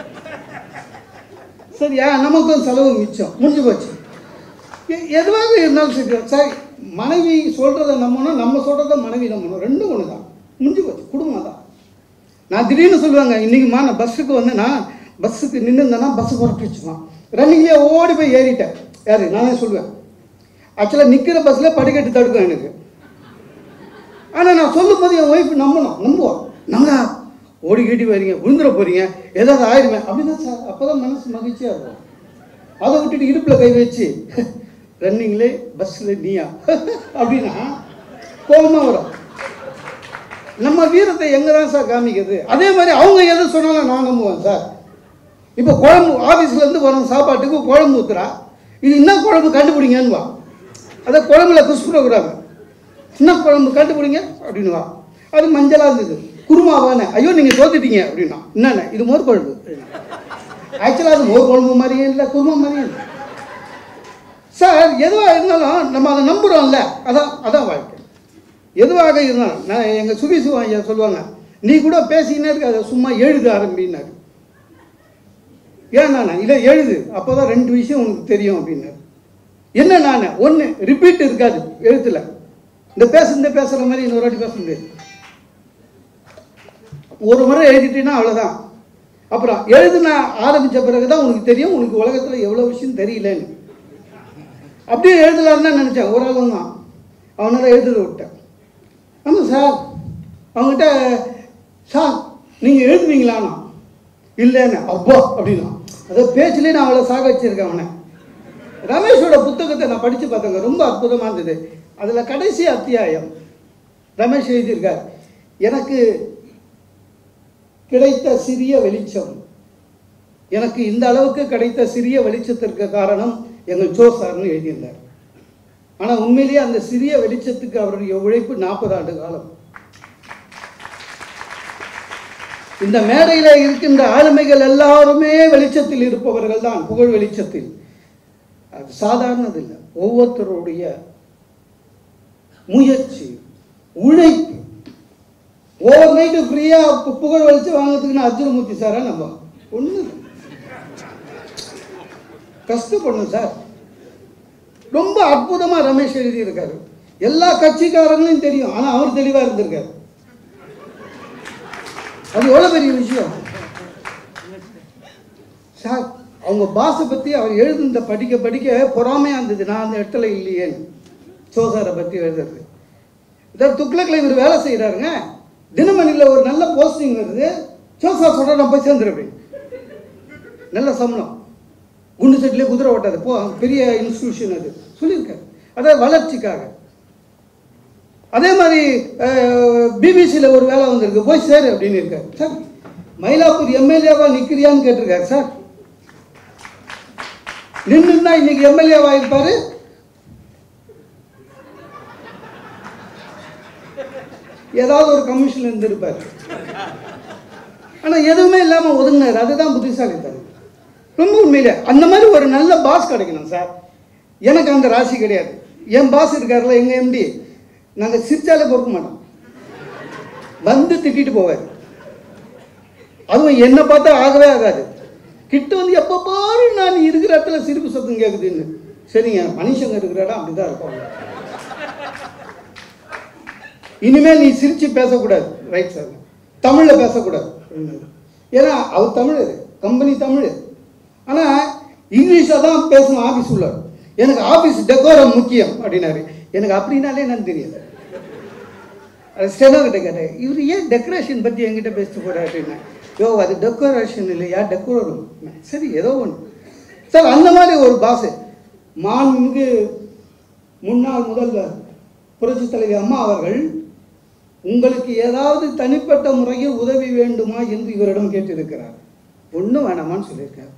சரியா, நமக்கும் செலவு மிச்சம், முடிஞ்சு போச்சு. எதுவாக இருந்தாலும் சரி சார், மனைவி சொல்கிறத நம்பணும், நம்ம சொல்கிறத மனைவி நம்பணும், ரெண்டும் ஒன்று தான், முடிஞ்சு போச்சு, குடும்பம் தான். நான் திடீர்னு சொல்லுவாங்க, இன்றைக்குமா நான் பஸ்ஸுக்கு வந்தேன்னா பஸ்ஸுக்கு நின்று இருந்தேன்னா பஸ்ஸு புறட்டுச்சுவான், ரன்னிங்லேயே ஓடி போய் ஏறிட்டேன். யார்? நானே சொல்லுவேன். ஆக்சுவலாக நிற்கிற பஸ்ஸில் படிக்கட்டு தடுக்கும் எனக்கு. ஆனால் நான் சொல்லும் போது என் ஒய்ஃப் நம்பணும், நம்புவான். நம்ம ஓடி கேட்டி வரீங்க, விழுந்துட போகிறீங்க, ஏதாவது ஆயிடுவேன் அப்படின்னா சார். அப்போ தான் மனசு மகிழ்ச்சியாக இருக்கும். அதை விட்டுட்டு இடுப்பில் கை வச்சு ரன்னிங்லே பஸ்ஸில் நீயா அப்படின்னா கோபமாக வரும். நம்ம வீரத்தை எங்கே தான் சார் காமிக்கிறது? அதே மாதிரி அவங்க எதை சொன்னாலும் நான் நம்புவேன் சார். இப்போ குழம்பு ஆஃபீஸ்லேருந்து வரும் சாப்பாட்டுக்கு குழம்பு ஊற்றுறா, இது என்ன குழம்பு கண்டுபிடிங்கன்னு வா. அதை குழம்புல குசுப்புறாங்க, என்ன குழம்பு கண்டுபிடிங்க அப்படின்னு வா. அது மஞ்சளாக இருந்தது, குருமாவானே, ஐயோ நீங்கள் தோத்துட்டீங்க அப்படின்னா. என்னென்ன இது மோர் குழம்பு? ஆக்சுவலாக அது மோர் குழம்பு மாதிரியும் இல்லை, குருமா மாதிரியும் இல்லை சார். எதுவாக இருந்தாலும் நம்ம அதை நம்புகிறோம்ல, அதான் அதான் வாழ்க்கை. எதுவாக இருந்தாலும் நான் எங்கள் சுகிசு ஐயா சொல்லுவாங்க, நீ கூட பேசிக்கினே இருக்க, அதை சும்மா எழுத ஆரம்பினாரு. ஏன் நானே இல்லை எழுது, அப்போ தான் ரெண்டு விஷயம் உனக்கு தெரியும் அப்படின்னாரு. என்ன நான் ஒன்று ரிப்பீட் இருக்காது எழுத்துல, இந்த பேச இந்த பேசுகிற மாதிரி இன்னொரு வாட்டி பேச முடியாது. ஒரு முறை எழுதிட்டீங்கன்னா அவ்வளோதான். அப்புறம் எழுதுனா ஆரம்பித்த பிறகு தான் உனக்கு தெரியும் உனக்கு உலகத்தில் எவ்வளோ விஷயம் தெரியலன்னு. அப்படியே எழுதலான்னு தான் நினச்சேன். ஒரு ஆளும் தான் அவனால் எழுத விட்டேன். ஆமாம் சார், அவங்ககிட்ட சார் நீங்கள் எழுதுவீங்களாண்ணா? இல்லைன்னு. அப்பா அப்படின்னா அதை பேச்சிலே நான் அவளை சாக வச்சிருக்கேன் அவனை. ரமேஷோட புத்தகத்தை நான் படித்து பார்த்தேங்க, ரொம்ப அற்புதமாக இருந்தது. அதில் கடைசி அத்தியாயம் ரமேஷ் எழுதியிருக்கார், எனக்கு கிடைத்த சிறிய வெளிச்சம், எனக்கு இந்த அளவுக்கு கிடைத்த சிறிய வெளிச்சத்திற்கு காரணம் எங்கள் ஜோ சார்னு எழுதியிருந்தார். ஆனால் உண்மையிலேயே அந்த சிறிய வெளிச்சத்துக்கு அவருடைய உழைப்பு நாற்பது ஆண்டு காலம். இந்த மேடையில் இருக்கின்ற ஆளுமைகள் எல்லாருமே வெளிச்சத்தில் இருப்பவர்கள் தான், புகழ் வெளிச்சத்தில். அது சாதாரணது இல்லை. ஒவ்வொருத்தருடைய முயற்சி, உழைப்பு. ஓவர் நைட்டு ஃப்ரீயாக புகழ் வெளிச்சு வாங்கிறதுக்குன்னு அர்ஜுனமூர்த்தி சாரா நம்ம ஒன்று கஷ்டப்படணும் சார். ரொம்ப அற்புதமாக ரமேஷ் எழுதியிருக்காரு. எல்லா கட்சிக்காரங்களையும் தெரியும், ஆனால் அவர் தெளிவாக இருந்திருக்காரு. அது எவ்வளோ பெரிய விஷயம் சார். அவங்க பாஸை பற்றி அவர் எழுதுந்த படிக்க படிக்க பொறாமையாக இருந்தது, நான் அந்த இடத்துல இல்லையேன்னு. சோசாரை பற்றி எழுதுறது. இதாவது துக்ளக்கில் இவர் வேலை செய்கிறாருங்க, தினமணியில் ஒரு நல்ல போஸ்டிங் வருது, சோசா சொல்கிற நான் போய் சேர்ந்துருப்பேன், நல்ல சம்பளம், குண்டு செட்டிலே குதிரை ஓட்டாது, போ பெரிய இன்ஸ்டிடியூஷன் அது சொல்லியிருக்காரு, அதாவது வளர்ச்சிக்காக. அதே மாதிரி பிபிசியில் ஒரு வேலை வந்திருக்கு, போய் சேரு அப்படின்னு இருக்காரு சார். மயிலாப்பூர் எம்எல்ஏவா நிற்கிறியான்னு கேட்டிருக்காரு சார். நின்றுன்னா இன்னைக்கு எம்எல்ஏவா இருப்பாரு. ஏதாவது ஒரு கமிஷன் இருந்திருப்பார். ஆனால் எதுவுமே இல்லாமல் ஒதுங்கினார். அதுதான் புத்திசாலித்தனம். ரொம்ப உண்மையில அந்த மாதிரி ஒரு நல்ல பாஸ் கிடைக்கணும் சார். எனக்கு அந்த ராசி கிடையாது. என் பாஸ் இருக்காருல்ல, எங்கள் எம்டி, நாங்கள் சிரிச்சாலே பொறுக்க மாட்டோம், வந்து திட்டிட்டு போவார். அதுவும் என்னை பார்த்தா ஆகவே ஆகாது. கிட்ட வந்து எப்போ பாரு நான் இருக்கிற இடத்துல சிரிப்பு சத்தம் கேட்குதுன்னு. சரிங்க, மனுஷங்க இருக்கிற இடம் அப்படிதான் இருக்கும். இனிமேல் நீ சிரிச்சு பேசக்கூடாது, ரைட் சார், தமிழில் பேசக்கூடாது. ஏன்னா அவர் தமிழ், கம்பெனி தமிழ், ஆனால் இங்கிலீஷில் தான் பேசணும் ஆஃபீஸ் உள்ள. எனக்கு ஆஃபீஸ் டெக்கோரம் முக்கியம் அப்படின்னாரு. எனக்கு அப்படின்னாலே என்னன்னு தெரியாது. அது ஸ்டெனோ கிட்ட கேட்டேன், இவர் ஏன் டெக்கரேஷன் பற்றி என்கிட்ட பேசிட்டு போகிறார் அப்படின்னா, யோ அது டெக்கரேஷன் இல்லையா, டெக்கோரம். சரி, ஏதோ ஒன்று சார். அந்த மாதிரி ஒரு பாஸ். மாண்புமிகு முன்னாள் முதல்வர் புரட்சி தலைவி அம்மா அவர்கள், உங்களுக்கு ஏதாவது தனிப்பட்ட முறையில் உதவி வேண்டுமா என்று இவரிடம் கேட்டிருக்கிறார். ஒன்றும் வேணாமான்னு சொல்லியிருக்கார்.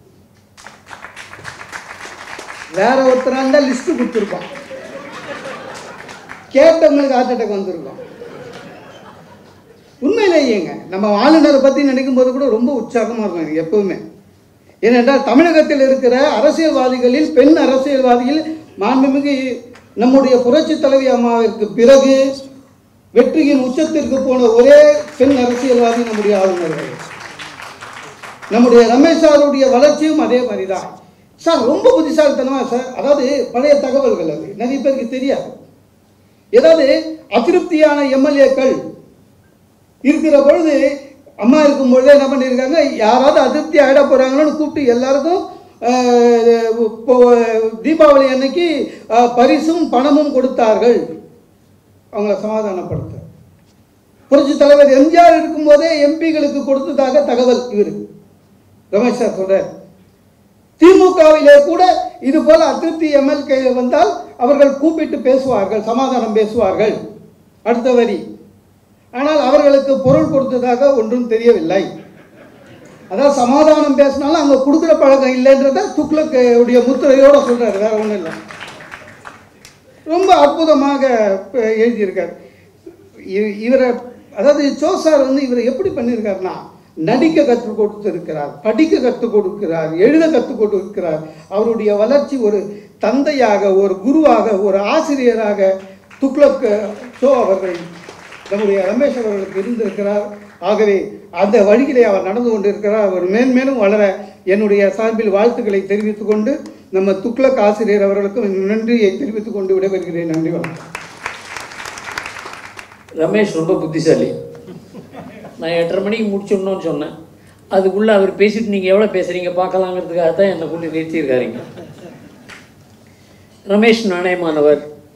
வேற ஒருத்தராக இருந்தால் லிஸ்ட்டு கொடுத்துருப்பான், கேட்டவங்களுக்கு ஹார்ட் அட்டாக் வந்திருக்கும். உண்மையிலேயேங்க நம்ம ஆளுநரை பற்றி நினைக்கும் போது கூட ரொம்ப உற்சாகமாக இருக்கும் எனக்கு எப்பவுமே. ஏனென்றால் தமிழகத்தில் இருக்கிற அரசியல்வாதிகளில் பெண் அரசியல்வாதிகள் மாண்புமிகு நம்முடைய புரட்சி தலைவி அம்மாவிற்கு பிறகு வெற்றியின் உச்சத்திற்கு போன ஒரே பெண் அரசியல்வாதி நம்முடைய ஆளுநர்கள். நம்முடைய ரமேஷ் சாருடைய வளர்ச்சியும் அதே மாதிரி தான் சார். ரொம்ப புத்திசாலித்தனமாக சார். அதாவது பழைய தகவல்கள் அது நிறைய பேருக்கு தெரியாது. ஏதாவது அதிருப்தியான எம்எல்ஏக்கள் இருக்கிற பொழுது அம்மா இருக்கும்பொழுதே என்ன பண்ணியிருக்காங்க, யாராவது அதிருப்தி ஆகிட போகிறாங்களோன்னு கூப்பிட்டு எல்லாருக்கும் இப்போ தீபாவளி அன்னைக்கு பரிசும் பணமும் கொடுத்தார்கள் அவங்கள சமாதானப்படுத்த. புரட்சி தலைவர் எம்ஜிஆர் இருக்கும்போதே எம்பிகளுக்கு கொடுத்ததாக தகவல் இவர் ரமேஷ் சார் சொல்றார். திமுகவிலே கூட இது போல அதிருப்தி எம்எல்கே வந்தால் அவர்கள் கூப்பிட்டு பேசுவார்கள், சமாதானம் பேசுவார்கள். அடுத்த வரி, ஆனால் அவர்களுக்கு பொருள் கொடுத்ததாக ஒன்றும் தெரியவில்லை. அதாவது சமாதானம் பேசினாலும் அவங்க கொடுக்குற பழக்கம் இல்லைன்றத துக்ளக் உடைய முத்திரையோட சொல்றாரு, வேற ஒன்றும் இல்லை. ரொம்ப அற்புதமாக எழுதியிருக்கார் இவரை. அதாவது சோ சார் வந்து இவரை எப்படி பண்ணியிருக்காருன்னா, நடிக்க கற்றுக் கொடுத்திருக்கிறார், படிக்க கற்றுக் கொடுக்கிறார், எழுத கற்றுக் கொடுக்கிறார். அவருடைய வளர்ச்சி ஒரு தந்தையாக, ஒரு குருவாக, ஒரு ஆசிரியராக துக்ளக் சோ அவர்கள் நம்முடைய ரமேஷ் அவர்களுக்கு இருந்திருக்கிறார். ஆகவே அந்த வழியிலே அவர் நடந்து கொண்டிருக்கிறார். அவர் மேன்மேலும் வளர என்னுடைய சார்பில் வாழ்த்துக்களை தெரிவித்துக் கொண்டு நம்ம துக்ளக் ஆசிரியர் அவர்களுக்கும் நன்றியை தெரிவித்துக் கொண்டு விடைபெறுகிறேன். நன்றி, வணக்கம். ரமேஷ் ரொம்ப புத்திசாலி. நான் எட்டரை மணிக்கு முடிச்சிடணும்னு சொன்னேன். அதுக்குள்ளே அவர் பேசிட்டு நீங்கள் எவ்வளோ பேசுகிறீங்க பார்க்கலாங்கிறதுக்காக தான் என்னை கொண்டு நிறுத்தியிருக்காருங்க. ரமேஷ் நாணயமானவர்.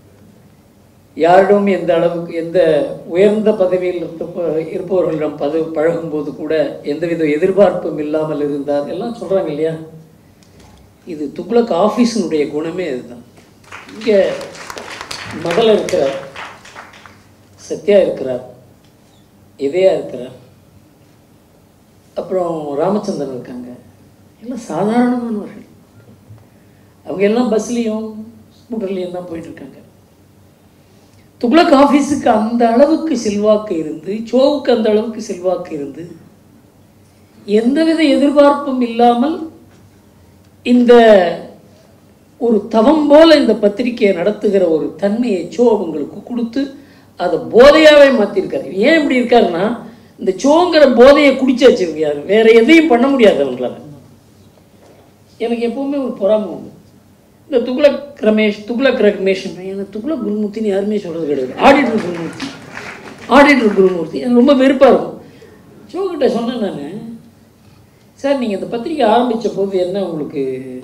யாரிடம் எந்த அளவுக்கு எந்த உயர்ந்த பதவியில் இருப்பவர்களிடம் பதவி பழகும்போது கூட எந்தவித எதிர்பார்ப்பும் இல்லாமல் இருந்தார். எல்லாம் சொல்கிறாங்க இல்லையா, இது துக்ளக் ஆஃபீஸினுடைய குணமே இதுதான். இங்கே மகள் இருக்கிறார், சத்யா இருக்கிறார், இதயா இருக்கிறார், அப்புறம் ராமச்சந்திரன் இருக்காங்க. எல்லாம் சாதாரணமானவர்கள். அவங்க எல்லாம் பஸ்லேயும் ஸ்கூட்டர்லேயும் தான் போயிட்டுருக்காங்க. துக்ளக் ஆஃபீஸுக்கு அந்த அளவுக்கு செல்வாக்கு இருந்து, சோவுக்கு அந்த அளவுக்கு செல்வாக்கு இருந்து, எந்தவித எதிர்பார்ப்பும் இல்லாமல் இந்த ஒரு தவம் போல இந்த பத்திரிகையை நடத்துகிற ஒரு தன்மையை சோ அவங்களுக்கு கொடுத்து அதை போதையாகவே மாற்றிருக்காரு. ஏன் இப்படி இருக்காருன்னா, இந்த சோங்கிற போதையை குடிச்சு வச்சிருக்காரு, வேற எதையும் பண்ண முடியாது அவங்களால. எனக்கு எப்பவுமே ஒரு பொறாமை உண்டு. இந்த துக்ளக் ரமேஷ் துக்ளக் ரமேஷ் எனக்கு துக்ளக் குருமூர்த்தின்னு யாருமே சொல்கிறது கிடையாது. ஆடிட்டர் குருமூர்த்தி ஆடிட்டர் குருமூர்த்தி எனக்கு ரொம்ப வெறுப்பாக இருக்கும். சோக்கிட்ட சொன்னேன் நான், சார் நீங்கள் இந்த பத்திரிக்கை ஆரம்பித்த போது என்ன உங்களுக்கு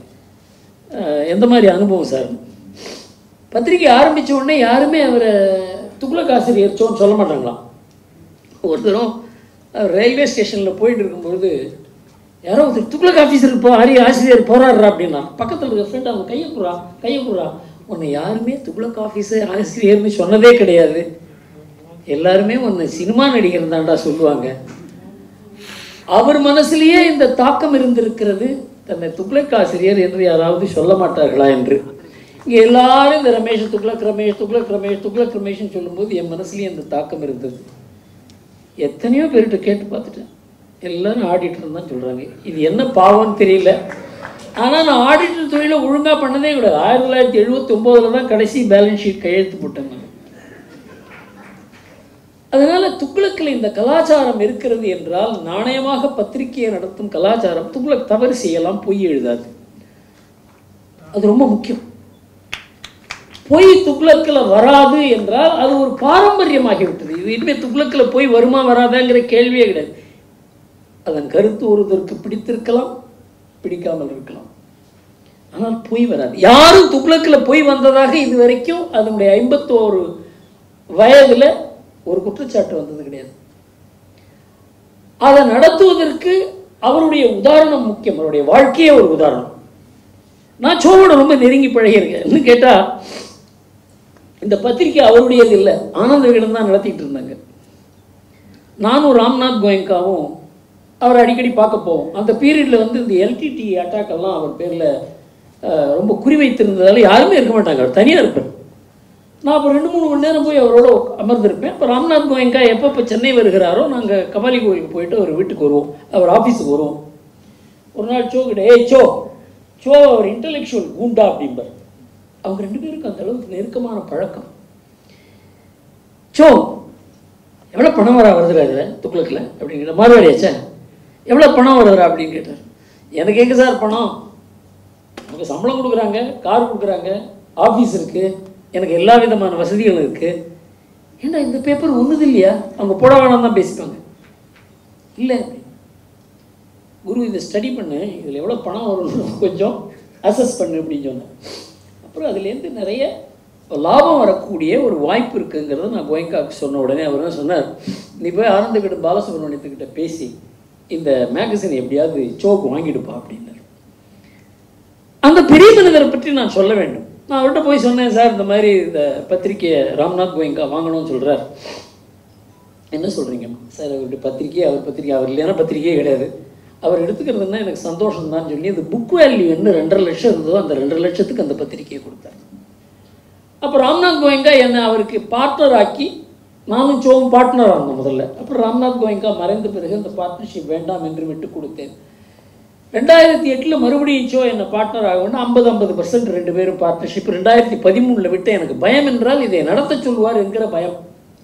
எந்த மாதிரி அனுபவம் சார்? பத்திரிக்கை ஆரம்பித்த உடனே யாருமே அவரை துக்ளக் ஆசிரியர் சோன்னு சொல்ல மாட்டாங்களாம். ஒருத்தரும் ரயில்வே ஸ்டேஷனில் போயிட்டு இருக்கும்பொழுது யாரோ ஒருத்தர் துக்ளக் ஆஃபீஸர் போ அரிய ஆசிரியர் போராடுறா அப்படின்னா பக்கத்தில் இருக்க ஃப்ரெண்ட் அவங்க கையை குறா கையை குறா உன்னை யாருமே துக்ளக் ஆஃபீஸர் ஆசிரியர்னு சொன்னதே கிடையாது, எல்லாருமே உன்னை சினிமா நடிகர் தான்டா சொல்லுவாங்க. அவர் மனசுலேயே இந்த தாக்கம் இருந்திருக்கிறது, தன்னை துக்ளக் ஆசிரியர் என்று யாராவது சொல்ல மாட்டார்களா என்று. இங்கே எல்லாரும் இந்த ரமேஷ் துக்ளக் ரமேஷ் துக்ளக் ரமேஷ் துக்ளக் ரமேஷ்னு சொல்லும்போது என் மனசுலேயே இந்த தாக்கம் இருந்தது. எத்தனையோ பேர்கிட்ட கேட்டு பார்த்துட்டேன், எல்லாரும் ஆடிட்டர் தான் சொல்கிறாங்க. இது என்ன பாவம்னு தெரியல. ஆனால் நான் ஆடிட்டர் தொழிலை ஒழுங்காக பண்ணதே கிடையாது. ஆயிரத்தி தொள்ளாயிரத்தி எழுபத்தி ஒம்போதில் தான் கடைசி பேலன்ஸ் ஷீட் கையெழுத்து போட்டேன் நான். அதனால் துக்ளக்கில் இந்த கலாச்சாரம் இருக்கிறது என்றால், நாணயமாக பத்திரிகையை நடத்தும் கலாச்சாரம். துக்ளக் தவறு செய்யலாம், பொய் எழுதாது, அது ரொம்ப முக்கியம். பொய் துக்ளக்கில் வராது என்றால் அது ஒரு பாரம்பரியமாகிவிட்டது. இது இனிமேல் துக்ளக்கில் பொய் வருமா வராதாங்கிற கேள்வியே கிடையாது. அதன் கருத்து ஒருவருக்கு பிடித்திருக்கலாம், பிடிக்காமல் இருக்கலாம், ஆனால் பொய் வராது. யாரும் துக்ளக்கில் பொய் வந்ததாக இது வரைக்கும் அதனுடைய ஐம்பத்தோரு வயதில் ஒரு குற்றச்சாட்டு வந்தது கிடையாது. அதை நடத்துவதற்கு அவருடைய உதாரணம் முக்கியம், அவருடைய வாழ்க்கையே ஒரு உதாரணம். நான் சோவோட ரொம்ப நெருங்கி பழகியிருக்கேன். என்ன கேட்டால், இந்த பத்திரிகை அவருடையது இல்லை, ஆனந்த விகடன் தான் நடத்திட்டு இருந்தாங்க. நானும் ராம்நாத் கோயங்காவும் அவர் அடிக்கடி பார்க்க போவோம். அந்த பீரியடில் வந்து இந்த எல்டிடி அட்டாக் எல்லாம் அவர் பேரில் ரொம்ப குறிவைத்திருந்ததால் யாருமே இருக்க மாட்டாங்க, அவர் தனியாக இருப்பார். நான் அப்போ ரெண்டு மூணு மணி நேரம் போய் அவரோட அமர்ந்திருப்பேன். இப்போ ராம்நாத் கோயங்கா எப்போ இப்போ சென்னை வருகிறாரோ நாங்கள் கபாலி கோயிலுக்கு போயிட்டு அவர் வீட்டுக்கு வருவோம், அவர் ஆஃபீஸுக்கு வருவோம். ஒரு நாள் சோ கிட்ட, ஏ சோ சோ அவர் இன்டலெக்சுவல் கூண்டா அப்படிம்பார். அவங்க ரெண்டு பேருக்கு அந்த அளவுக்கு நெருக்கமான பழக்கம். சோ எவ்வளோ பணம் வர வருதுரா இதில் துக்ளக்கில் அப்படிங்கிற மாறுவாடியாச்சா, எவ்வளோ பணம் வருதுரா அப்படின்னு கேட்டார். எனக்கு எங்கே சார் பணம், எனக்கு சம்பளம் கொடுக்குறாங்க, கார் கொடுக்குறாங்க, ஆஃபீஸ் இருக்குது, எனக்கு எல்லா விதமான வசதிகளும் இருக்குது. ஏண்டா இந்த பேப்பர் ஒன்றுது இல்லையா, அவங்க போட வேணாம் தான் பேசிப்பாங்க. இல்லை குரு இதை ஸ்டடி பண்ணு, இதில் எவ்வளோ பணம் வரும்னு கொஞ்சம் அசஸ் பண்ணு அப்படின்னு சொன்னேன். அப்புறம் அதுலேருந்து நிறைய லாபம் வரக்கூடிய ஒரு வாய்ப்பு இருக்குங்கிறத நான் கோயங்காவுக்கு சொன்ன உடனே அவர் என்ன சொன்னார், நீ போய் ஆனந்த விகடன் பாலசுப்ரமணியத்துக்கிட்ட பேசி இந்த மேகசின் எப்படியாவது சோக்கு வாங்கிடுப்பா அப்படின்னாரு. அந்த பெரிய மனிதரை பற்றி நான் சொல்ல வேண்டும். நான் அவர்கிட்ட போய் சொன்னேன், சார் இந்த மாதிரி இந்த பத்திரிக்கையை ராம்நாத் கோயங்கா வாங்கணும்னு சொல்கிறார். என்ன சொல்கிறீங்க சார்? அவருடைய பத்திரிக்கை அவர் பத்திரிக்கை அவர் இல்லைன்னா பத்திரிக்கையே கிடையாது, அவர் எடுத்துக்கிறதுனா எனக்கு சந்தோஷம் தான் சொல்லி அந்த புக் வேல்யூ என்ன ரெண்டரை லட்சம் இருந்ததோ அந்த ரெண்டரை லட்சத்துக்கு அந்த பத்திரிக்கையை கொடுத்தார். அப்போ ராம்நாத் கோயங்கா என்னை அவருக்கு பார்ட்னர் ஆக்கி நானும் சோவும் பார்ட்னர் ஆனோம் முதல்ல. அப்புறம் ராம்நாத் கோயங்கா மறைந்த பிறகு அந்த பார்ட்னர்ஷிப் வேண்டாம் என்று விட்டு கொடுத்தேன். ரெண்டாயிரத்தி எட்டில் மறுபடியும் சோ என்னை பார்ட்னர் ஆக வேண்டும், ஐம்பது ஐம்பது பர்சன்ட் ரெண்டு பேரும் பார்ட்னர்ஷிப். ரெண்டாயிரத்தி பதிமூணில் விட்டு எனக்கு பயம் என்றால் இதை நடத்த சொல்வார் என்கிற பயம்.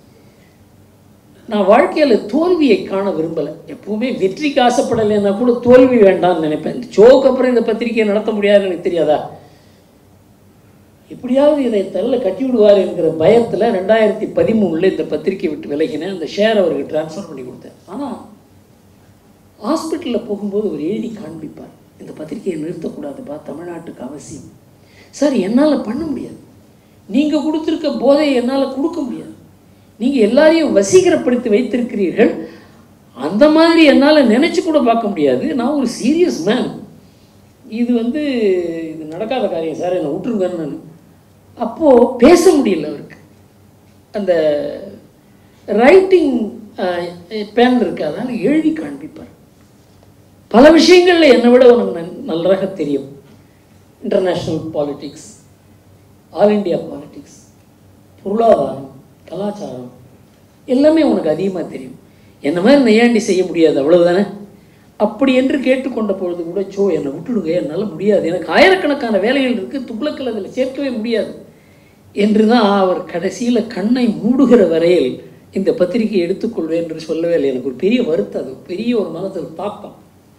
நான் வாழ்க்கையில் தோல்வியை காண விரும்பலை, எப்பவுமே வெற்றிக்கு ஆசைப்படலைன்னா கூட தோல்வி வேண்டாம்னு நினைப்பேன். இந்த சோக்கு அப்புறம் இந்த பத்திரிகையை நடத்த முடியாதுன்னு எனக்கு தெரியாதா, எப்படியாவது இதை தள்ள கட்டி விடுவார் என்கிற பயத்தில் ரெண்டாயிரத்தி பதிமூணில் இந்த பத்திரிக்கை விட்டு விலகினேன். அந்த ஷேர் அவருக்கு டிரான்ஸ்ஃபர் பண்ணி கொடுத்தேன். ஆனால் ஹாஸ்பிட்டலில் போகும்போது அவர் எழுதி காண்பிப்பார், இந்த பத்திரிக்கையை நிறுத்தக்கூடாதுப்பா, தமிழ்நாட்டுக்கு அவசியம். சார் என்னால் பண்ண முடியாது, நீங்கள் கொடுத்துருக்க போதையை என்னால் கொடுக்க முடியாது, நீங்கள் எல்லாரையும் வசீகரப்படுத்தி வைத்திருக்கிறீர்கள், அந்த மாதிரி என்னால் நினச்சி கூட பார்க்க முடியாது, நான் ஒரு சீரியஸ் மேன், இது வந்து இது நடக்காத காரியம் சார், என்னை விட்டுருங்கன்னு. நான் அப்போது பேச முடியல அவருக்கு. அந்த ரைட்டிங் பேன் இருக்கு, அதனால் எழுதி காண்பிப்பார். பல விஷயங்களில் என்னை விட உனக்கு நன்றாக தெரியும். International politics, all India politics, பொருளாதாரம், கலாச்சாரம் எல்லாமே உனக்கு அதிகமாக தெரியும், என்ன மாதிரி நையாண்டி செய்ய முடியாது அவ்வளவுதானே. அப்படி என்று கேட்டுக்கொண்ட பொழுது கூட சோ என்னை விட்டுடுங்க, என்னால் முடியாது, எனக்கு ஆயிரக்கணக்கான வேலைகள் இருக்குது, துக்ளக்கில் அதில் சேர்க்கவே முடியாது என்று தான் அவர் கடைசியில் கண்ணை மூடுகிற வரையில் இந்த பத்திரிகையை எடுத்துக்கொள்வேன் என்று சொல்லவே இல்லை. எனக்கு ஒரு பெரிய வருத்தம், அது பெரிய ஒரு மனதில் தாக்கம்.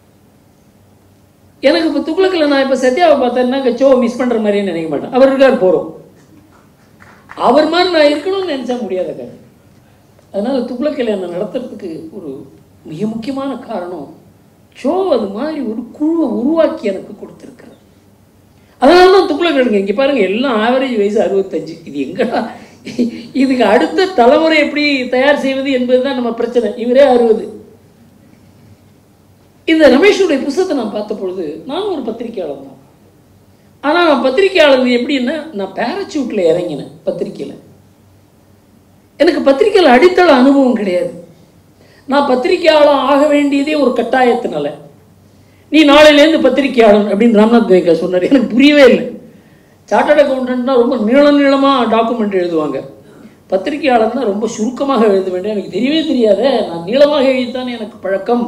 எனக்கு இப்போ துக்ளக்கில் நான் இப்போ சத்யாவை பார்த்தேன்னா சோ மிஸ் பண்ணுற மாதிரியே நினைக்க மாட்டேன், அவர் இருக்கார் போகிறோம், அவர் மாதிரி நான் இருக்கணும்னு நினச்சா முடியாத கதை. அதனால் துக்ளக்கில் என்னை நடத்துறதுக்கு ஒரு மிக முக்கியமான காரணம் சோ அது மாதிரி ஒரு குழுவை உருவாக்கி எனக்கு கொடுத்துருக்கிறார். அதனால தான் துக்ளக் எடுங்க. இங்கே பாருங்கள், எல்லாம் ஆவரேஜ் வயசு அறுபத்தஞ்சு. இது எங்கடா, இதுக்கு அடுத்த தலைமுறை எப்படி தயார் செய்வது என்பது தான் நம்ம பிரச்சனை. இவரே அறுபது. இந்த ரமேஷுடைய புத்தகத்தை நான் பார்த்த பொழுது நானும் ஒரு பத்திரிகையாளர் தான். ஆனால் நான் பத்திரிகையாளர் எப்படின்னா, நான் பேராசூட்டில் இறங்கினேன் பத்திரிக்கையில். எனக்கு பத்திரிக்கையில் அடித்தள அனுபவம் கிடையாது. நான் பத்திரிகையாளர் ஆக வேண்டியதே ஒரு கட்டாயத்தினால. நீ நாளையிலேருந்து பத்திரிகையாளர் அப்படின்னு ராம்நாத் கோயங்கா சொன்னார். எனக்கு புரியவே இல்லை. சார்ட்டர்ட் அக்கௌண்டன்ட்னா ரொம்ப நீள நீளமாக டாக்குமெண்ட் எழுதுவாங்க, பத்திரிகையாளர்னா ரொம்ப சுருக்கமாக எழுத வேண்டும். எனக்கு தெரியவே தெரியாத, நான் நீளமாக எழுதித்தான் எனக்கு பழக்கம்.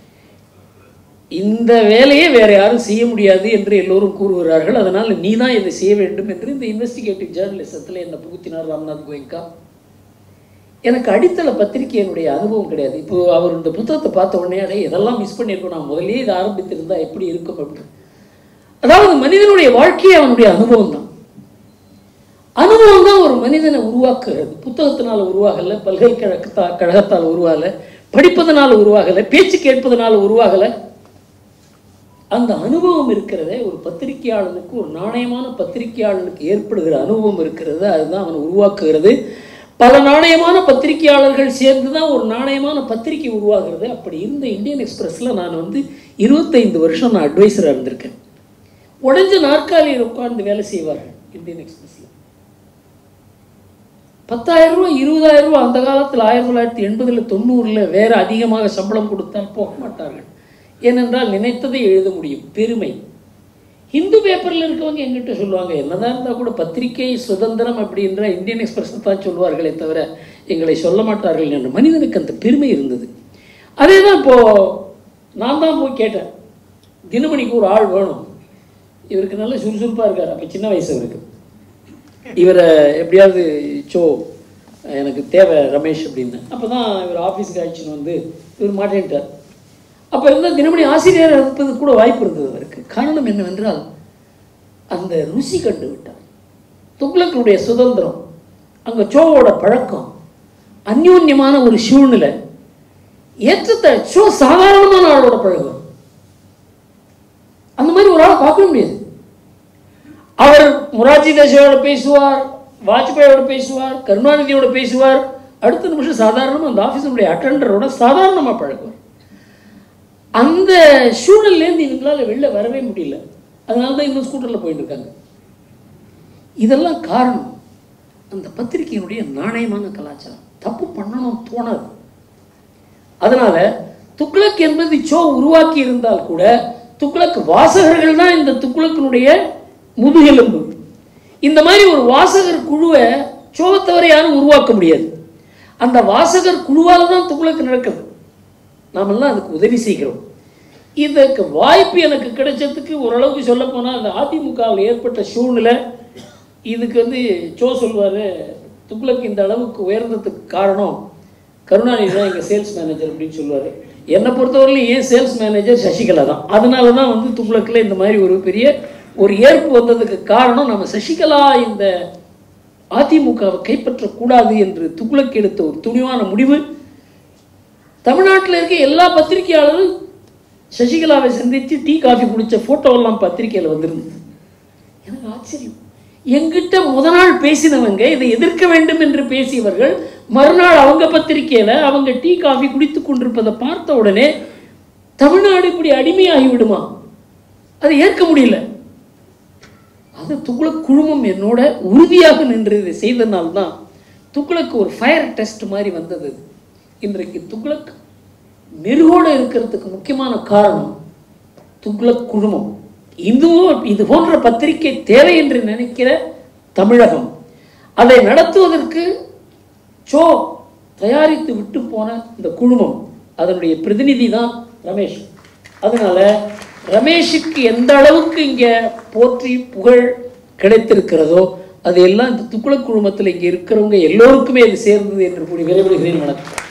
இந்த வேலையை வேற யாரும் செய்ய முடியாது என்று எல்லோரும் கூறுகிறார்கள், அதனால் நீ தான் இதை செய்ய வேண்டும் என்று இந்த இன்வெஸ்டிகேட்டிவ் ஜேர்னலிசத்தில் என்னை புகுத்தினார் ராம்நாத் கோயங்கா. எனக்கு அடித்தள பத்திரிகையினுடைய அனுபவம் கிடையாது. இப்போ அவர் இந்த புத்தகத்தை பார்த்த உடனே அடே இதெல்லாம் மிஸ் பண்ணியிருக்கோம், நான் முதலே இதை ஆரம்பித்திருந்தா எப்படி இருக்கும் அப்படின்னு. அதாவது மனிதனுடைய வாழ்க்கையே அவனுடைய அனுபவம் தான். அனுபவம் தான் ஒரு மனிதனை உருவாக்குகிறது. புத்தகத்தினால் உருவாகலை, பல்கலைக்கழகத்தா கழகத்தால் உருவாகலை, படிப்பதனால் உருவாகலை, பேச்சு கேட்பதனால் உருவாகலை. அந்த அனுபவம் இருக்கிறதே ஒரு பத்திரிகையாளனுக்கு, ஒரு நாணயமான பத்திரிகையாளனுக்கு ஏற்படுகிற அனுபவம் இருக்கிறது, அதுதான் அவனை உருவாக்குகிறது. பல நாணயமான பத்திரிகையாளர்கள் சேர்ந்து தான் ஒரு நாணயமான பத்திரிகை உருவாகிறது. அப்படி இருந்த இந்தியன் எக்ஸ்பிரஸில் நான் வந்து இருபத்தைந்து வருஷம் நான் அட்வைசராக இருந்திருக்கேன். உடஞ்ச நாற்காலியில் உட்கார்ந்து வேலை செய்வார்கள் இந்தியன் எக்ஸ்பிரஸில். பத்தாயிரம் ரூபா இருபதாயிரம் ரூபா அந்த காலத்தில் ஆயிரத்தி தொள்ளாயிரத்தி எண்பதில் தொண்ணூறில் வேறு அதிகமாக சம்பளம் கொடுத்தால் போக மாட்டார்கள். ஏனென்றால் நினைத்ததை எழுத முடியும், பெருமை. ஹிந்து பேப்பரில் இருக்கவங்க எங்கிட்ட சொல்லுவாங்க, என்னதான் இருந்தால் கூட பத்திரிகை சுதந்திரம் அப்படின்ற இந்தியன் எக்ஸ்பிரஸ் தான் சொல்வார்களே தவிர எங்களை சொல்ல மாட்டார்கள் என்று. மனிதனுக்கு அந்த பெருமை இருந்தது. அதே தான் இப்போது நான் தான் போய் கேட்டேன், தினமணிக்கு ஒரு ஆள் வேணும், இவருக்கு நல்ல சுறுசுறுப்பாக இருக்கார், அப்போ சின்ன வயசு இவருக்கு, இவரை எப்படியாவது சோ எனக்கு தேவை ரமேஷ் அப்படின்னு. அப்போ தான் இவர் ஆஃபீஸுக்கு ஆயிடுச்சுன்னு வந்து இவர் மாட்டேன்ட்டார். அப்போ இருந்தால் தினமணி ஆசிரியர் இருப்பது கூட வாய்ப்பு இருந்தது அவருக்கு. காரணம் என்னவென்றால் அந்த ருசி கண்டு விட்டார். துக்ளக்கினுடைய சுதந்திரம், அங்கே சோவோட பழக்கம், அந்யோன்யமான ஒரு சூழ்நிலை, ஏற்றத்தை ஷோ சாதாரணமான ஆளோட பழகுவார். அந்த மாதிரி ஒரு ஆளை பார்க்க முடியாது. அவர் மொரார்ஜி தேசாயோட பேசுவார், வாஜ்பாயோட பேசுவார், கருணாநிதியோட பேசுவார். அடுத்த நிமிஷம் சாதாரணமாக அந்த ஆஃபீஸனுடைய அட்டெண்டரோட சாதாரணமாக பழகுவார். அந்த சூழல்லேருந்து இவங்களால் வெளில வரவே முடியல. அதனால தான் இன்னும் ஸ்கூட்டரில் போயிட்டு இருக்காங்க. இதெல்லாம் காரணம் அந்த பத்திரிகையினுடைய நாணயமான கலாச்சாரம். தப்பு பண்ணணும் தோணாது. அதனால துக்ளக் என்பது சோ உருவாக்கி இருந்தால் கூட துக்ளக் வாசகர்கள் தான் இந்த துக்ளக்கினுடைய முதுகெலும்பு. இந்த மாதிரி ஒரு வாசகர் குழுவை சோவை தவிர யாரும் உருவாக்க முடியாது. அந்த வாசகர் குழுவால் தான் துக்ளக் நடக்குது. நாமெல்லாம் அதுக்கு உதவி செய்கிறோம். இதற்கு வாய்ப்பு எனக்கு கிடைச்சதுக்கு ஓரளவுக்கு சொல்ல போனால் அந்த அதிமுகவில் ஏற்பட்ட சூழ்நிலை, இதுக்கு வந்து சோ சொல்வார், துக்ளக் இந்த அளவுக்கு உயர்ந்ததுக்கு காரணம் கருணாநிதி தான் எங்கள் சேல்ஸ் மேனேஜர் அப்படின்னு சொல்லுவார். என்னை பொறுத்தவரையிலும் ஏன் சேல்ஸ் மேனேஜர் சசிகலா தான். அதனால தான் வந்து துக்ளக்கில் இந்த மாதிரி ஒரு பெரிய ஒரு ஏற்பு வந்ததுக்கு காரணம் நம்ம சசிகலா இந்த அதிமுகவை கைப்பற்றக்கூடாது என்று துக்ளக் எடுத்த ஒரு துணிவான முடிவு. தமிழ்நாட்டில் இருக்க எல்லா பத்திரிகையாளரும் சசிகலாவை சந்தித்து டீ காஃபி குடித்த ஃபோட்டோவெல்லாம் பத்திரிகையில் வந்திருந்தது. எனக்கு ஆச்சரியம். எங்கிட்ட முத நாள் பேசினவங்க இதை எதிர்க்க வேண்டும் என்று பேசியவர்கள் மறுநாள் அவங்க பத்திரிகையில் அவங்க டீ காஃபி குடித்து கொண்டிருப்பதை பார்த்த உடனே தமிழ்நாடு இப்படி அடிமையாகி விடுமா? அதை ஏற்க முடியல. அது துக்ளக் குழுமம் என்னோட உறுதியாக நின்று இதை செய்தனால்தான் துக்ளக் ஒரு ஃபயர் டெஸ்ட் மாதிரி வந்தது. இன்றைக்கு துக்ளக் மெருகோடு இருக்கிறதுக்கு முக்கியமான காரணம் துக்ளக் குழுமம். இதுவும் இது போன்ற பத்திரிகை தேவை என்று நினைக்கிற தமிழகம், அதை நடத்துவதற்கு சோ தயாரித்து விட்டு போன இந்த குழுமம், அதனுடைய பிரதிநிதி தான் ரமேஷ். அதனால ரமேஷுக்கு எந்த அளவுக்கு இங்கே போற்றி புகழ் கிடைத்திருக்கிறதோ அதையெல்லாம் இந்த துக்ளக் குழுமத்தில் இங்கே இருக்கிறவங்க எல்லோருக்குமே இது சேர்ந்தது என்று கூறி விரைவிடுகிறேன். வணக்கம்.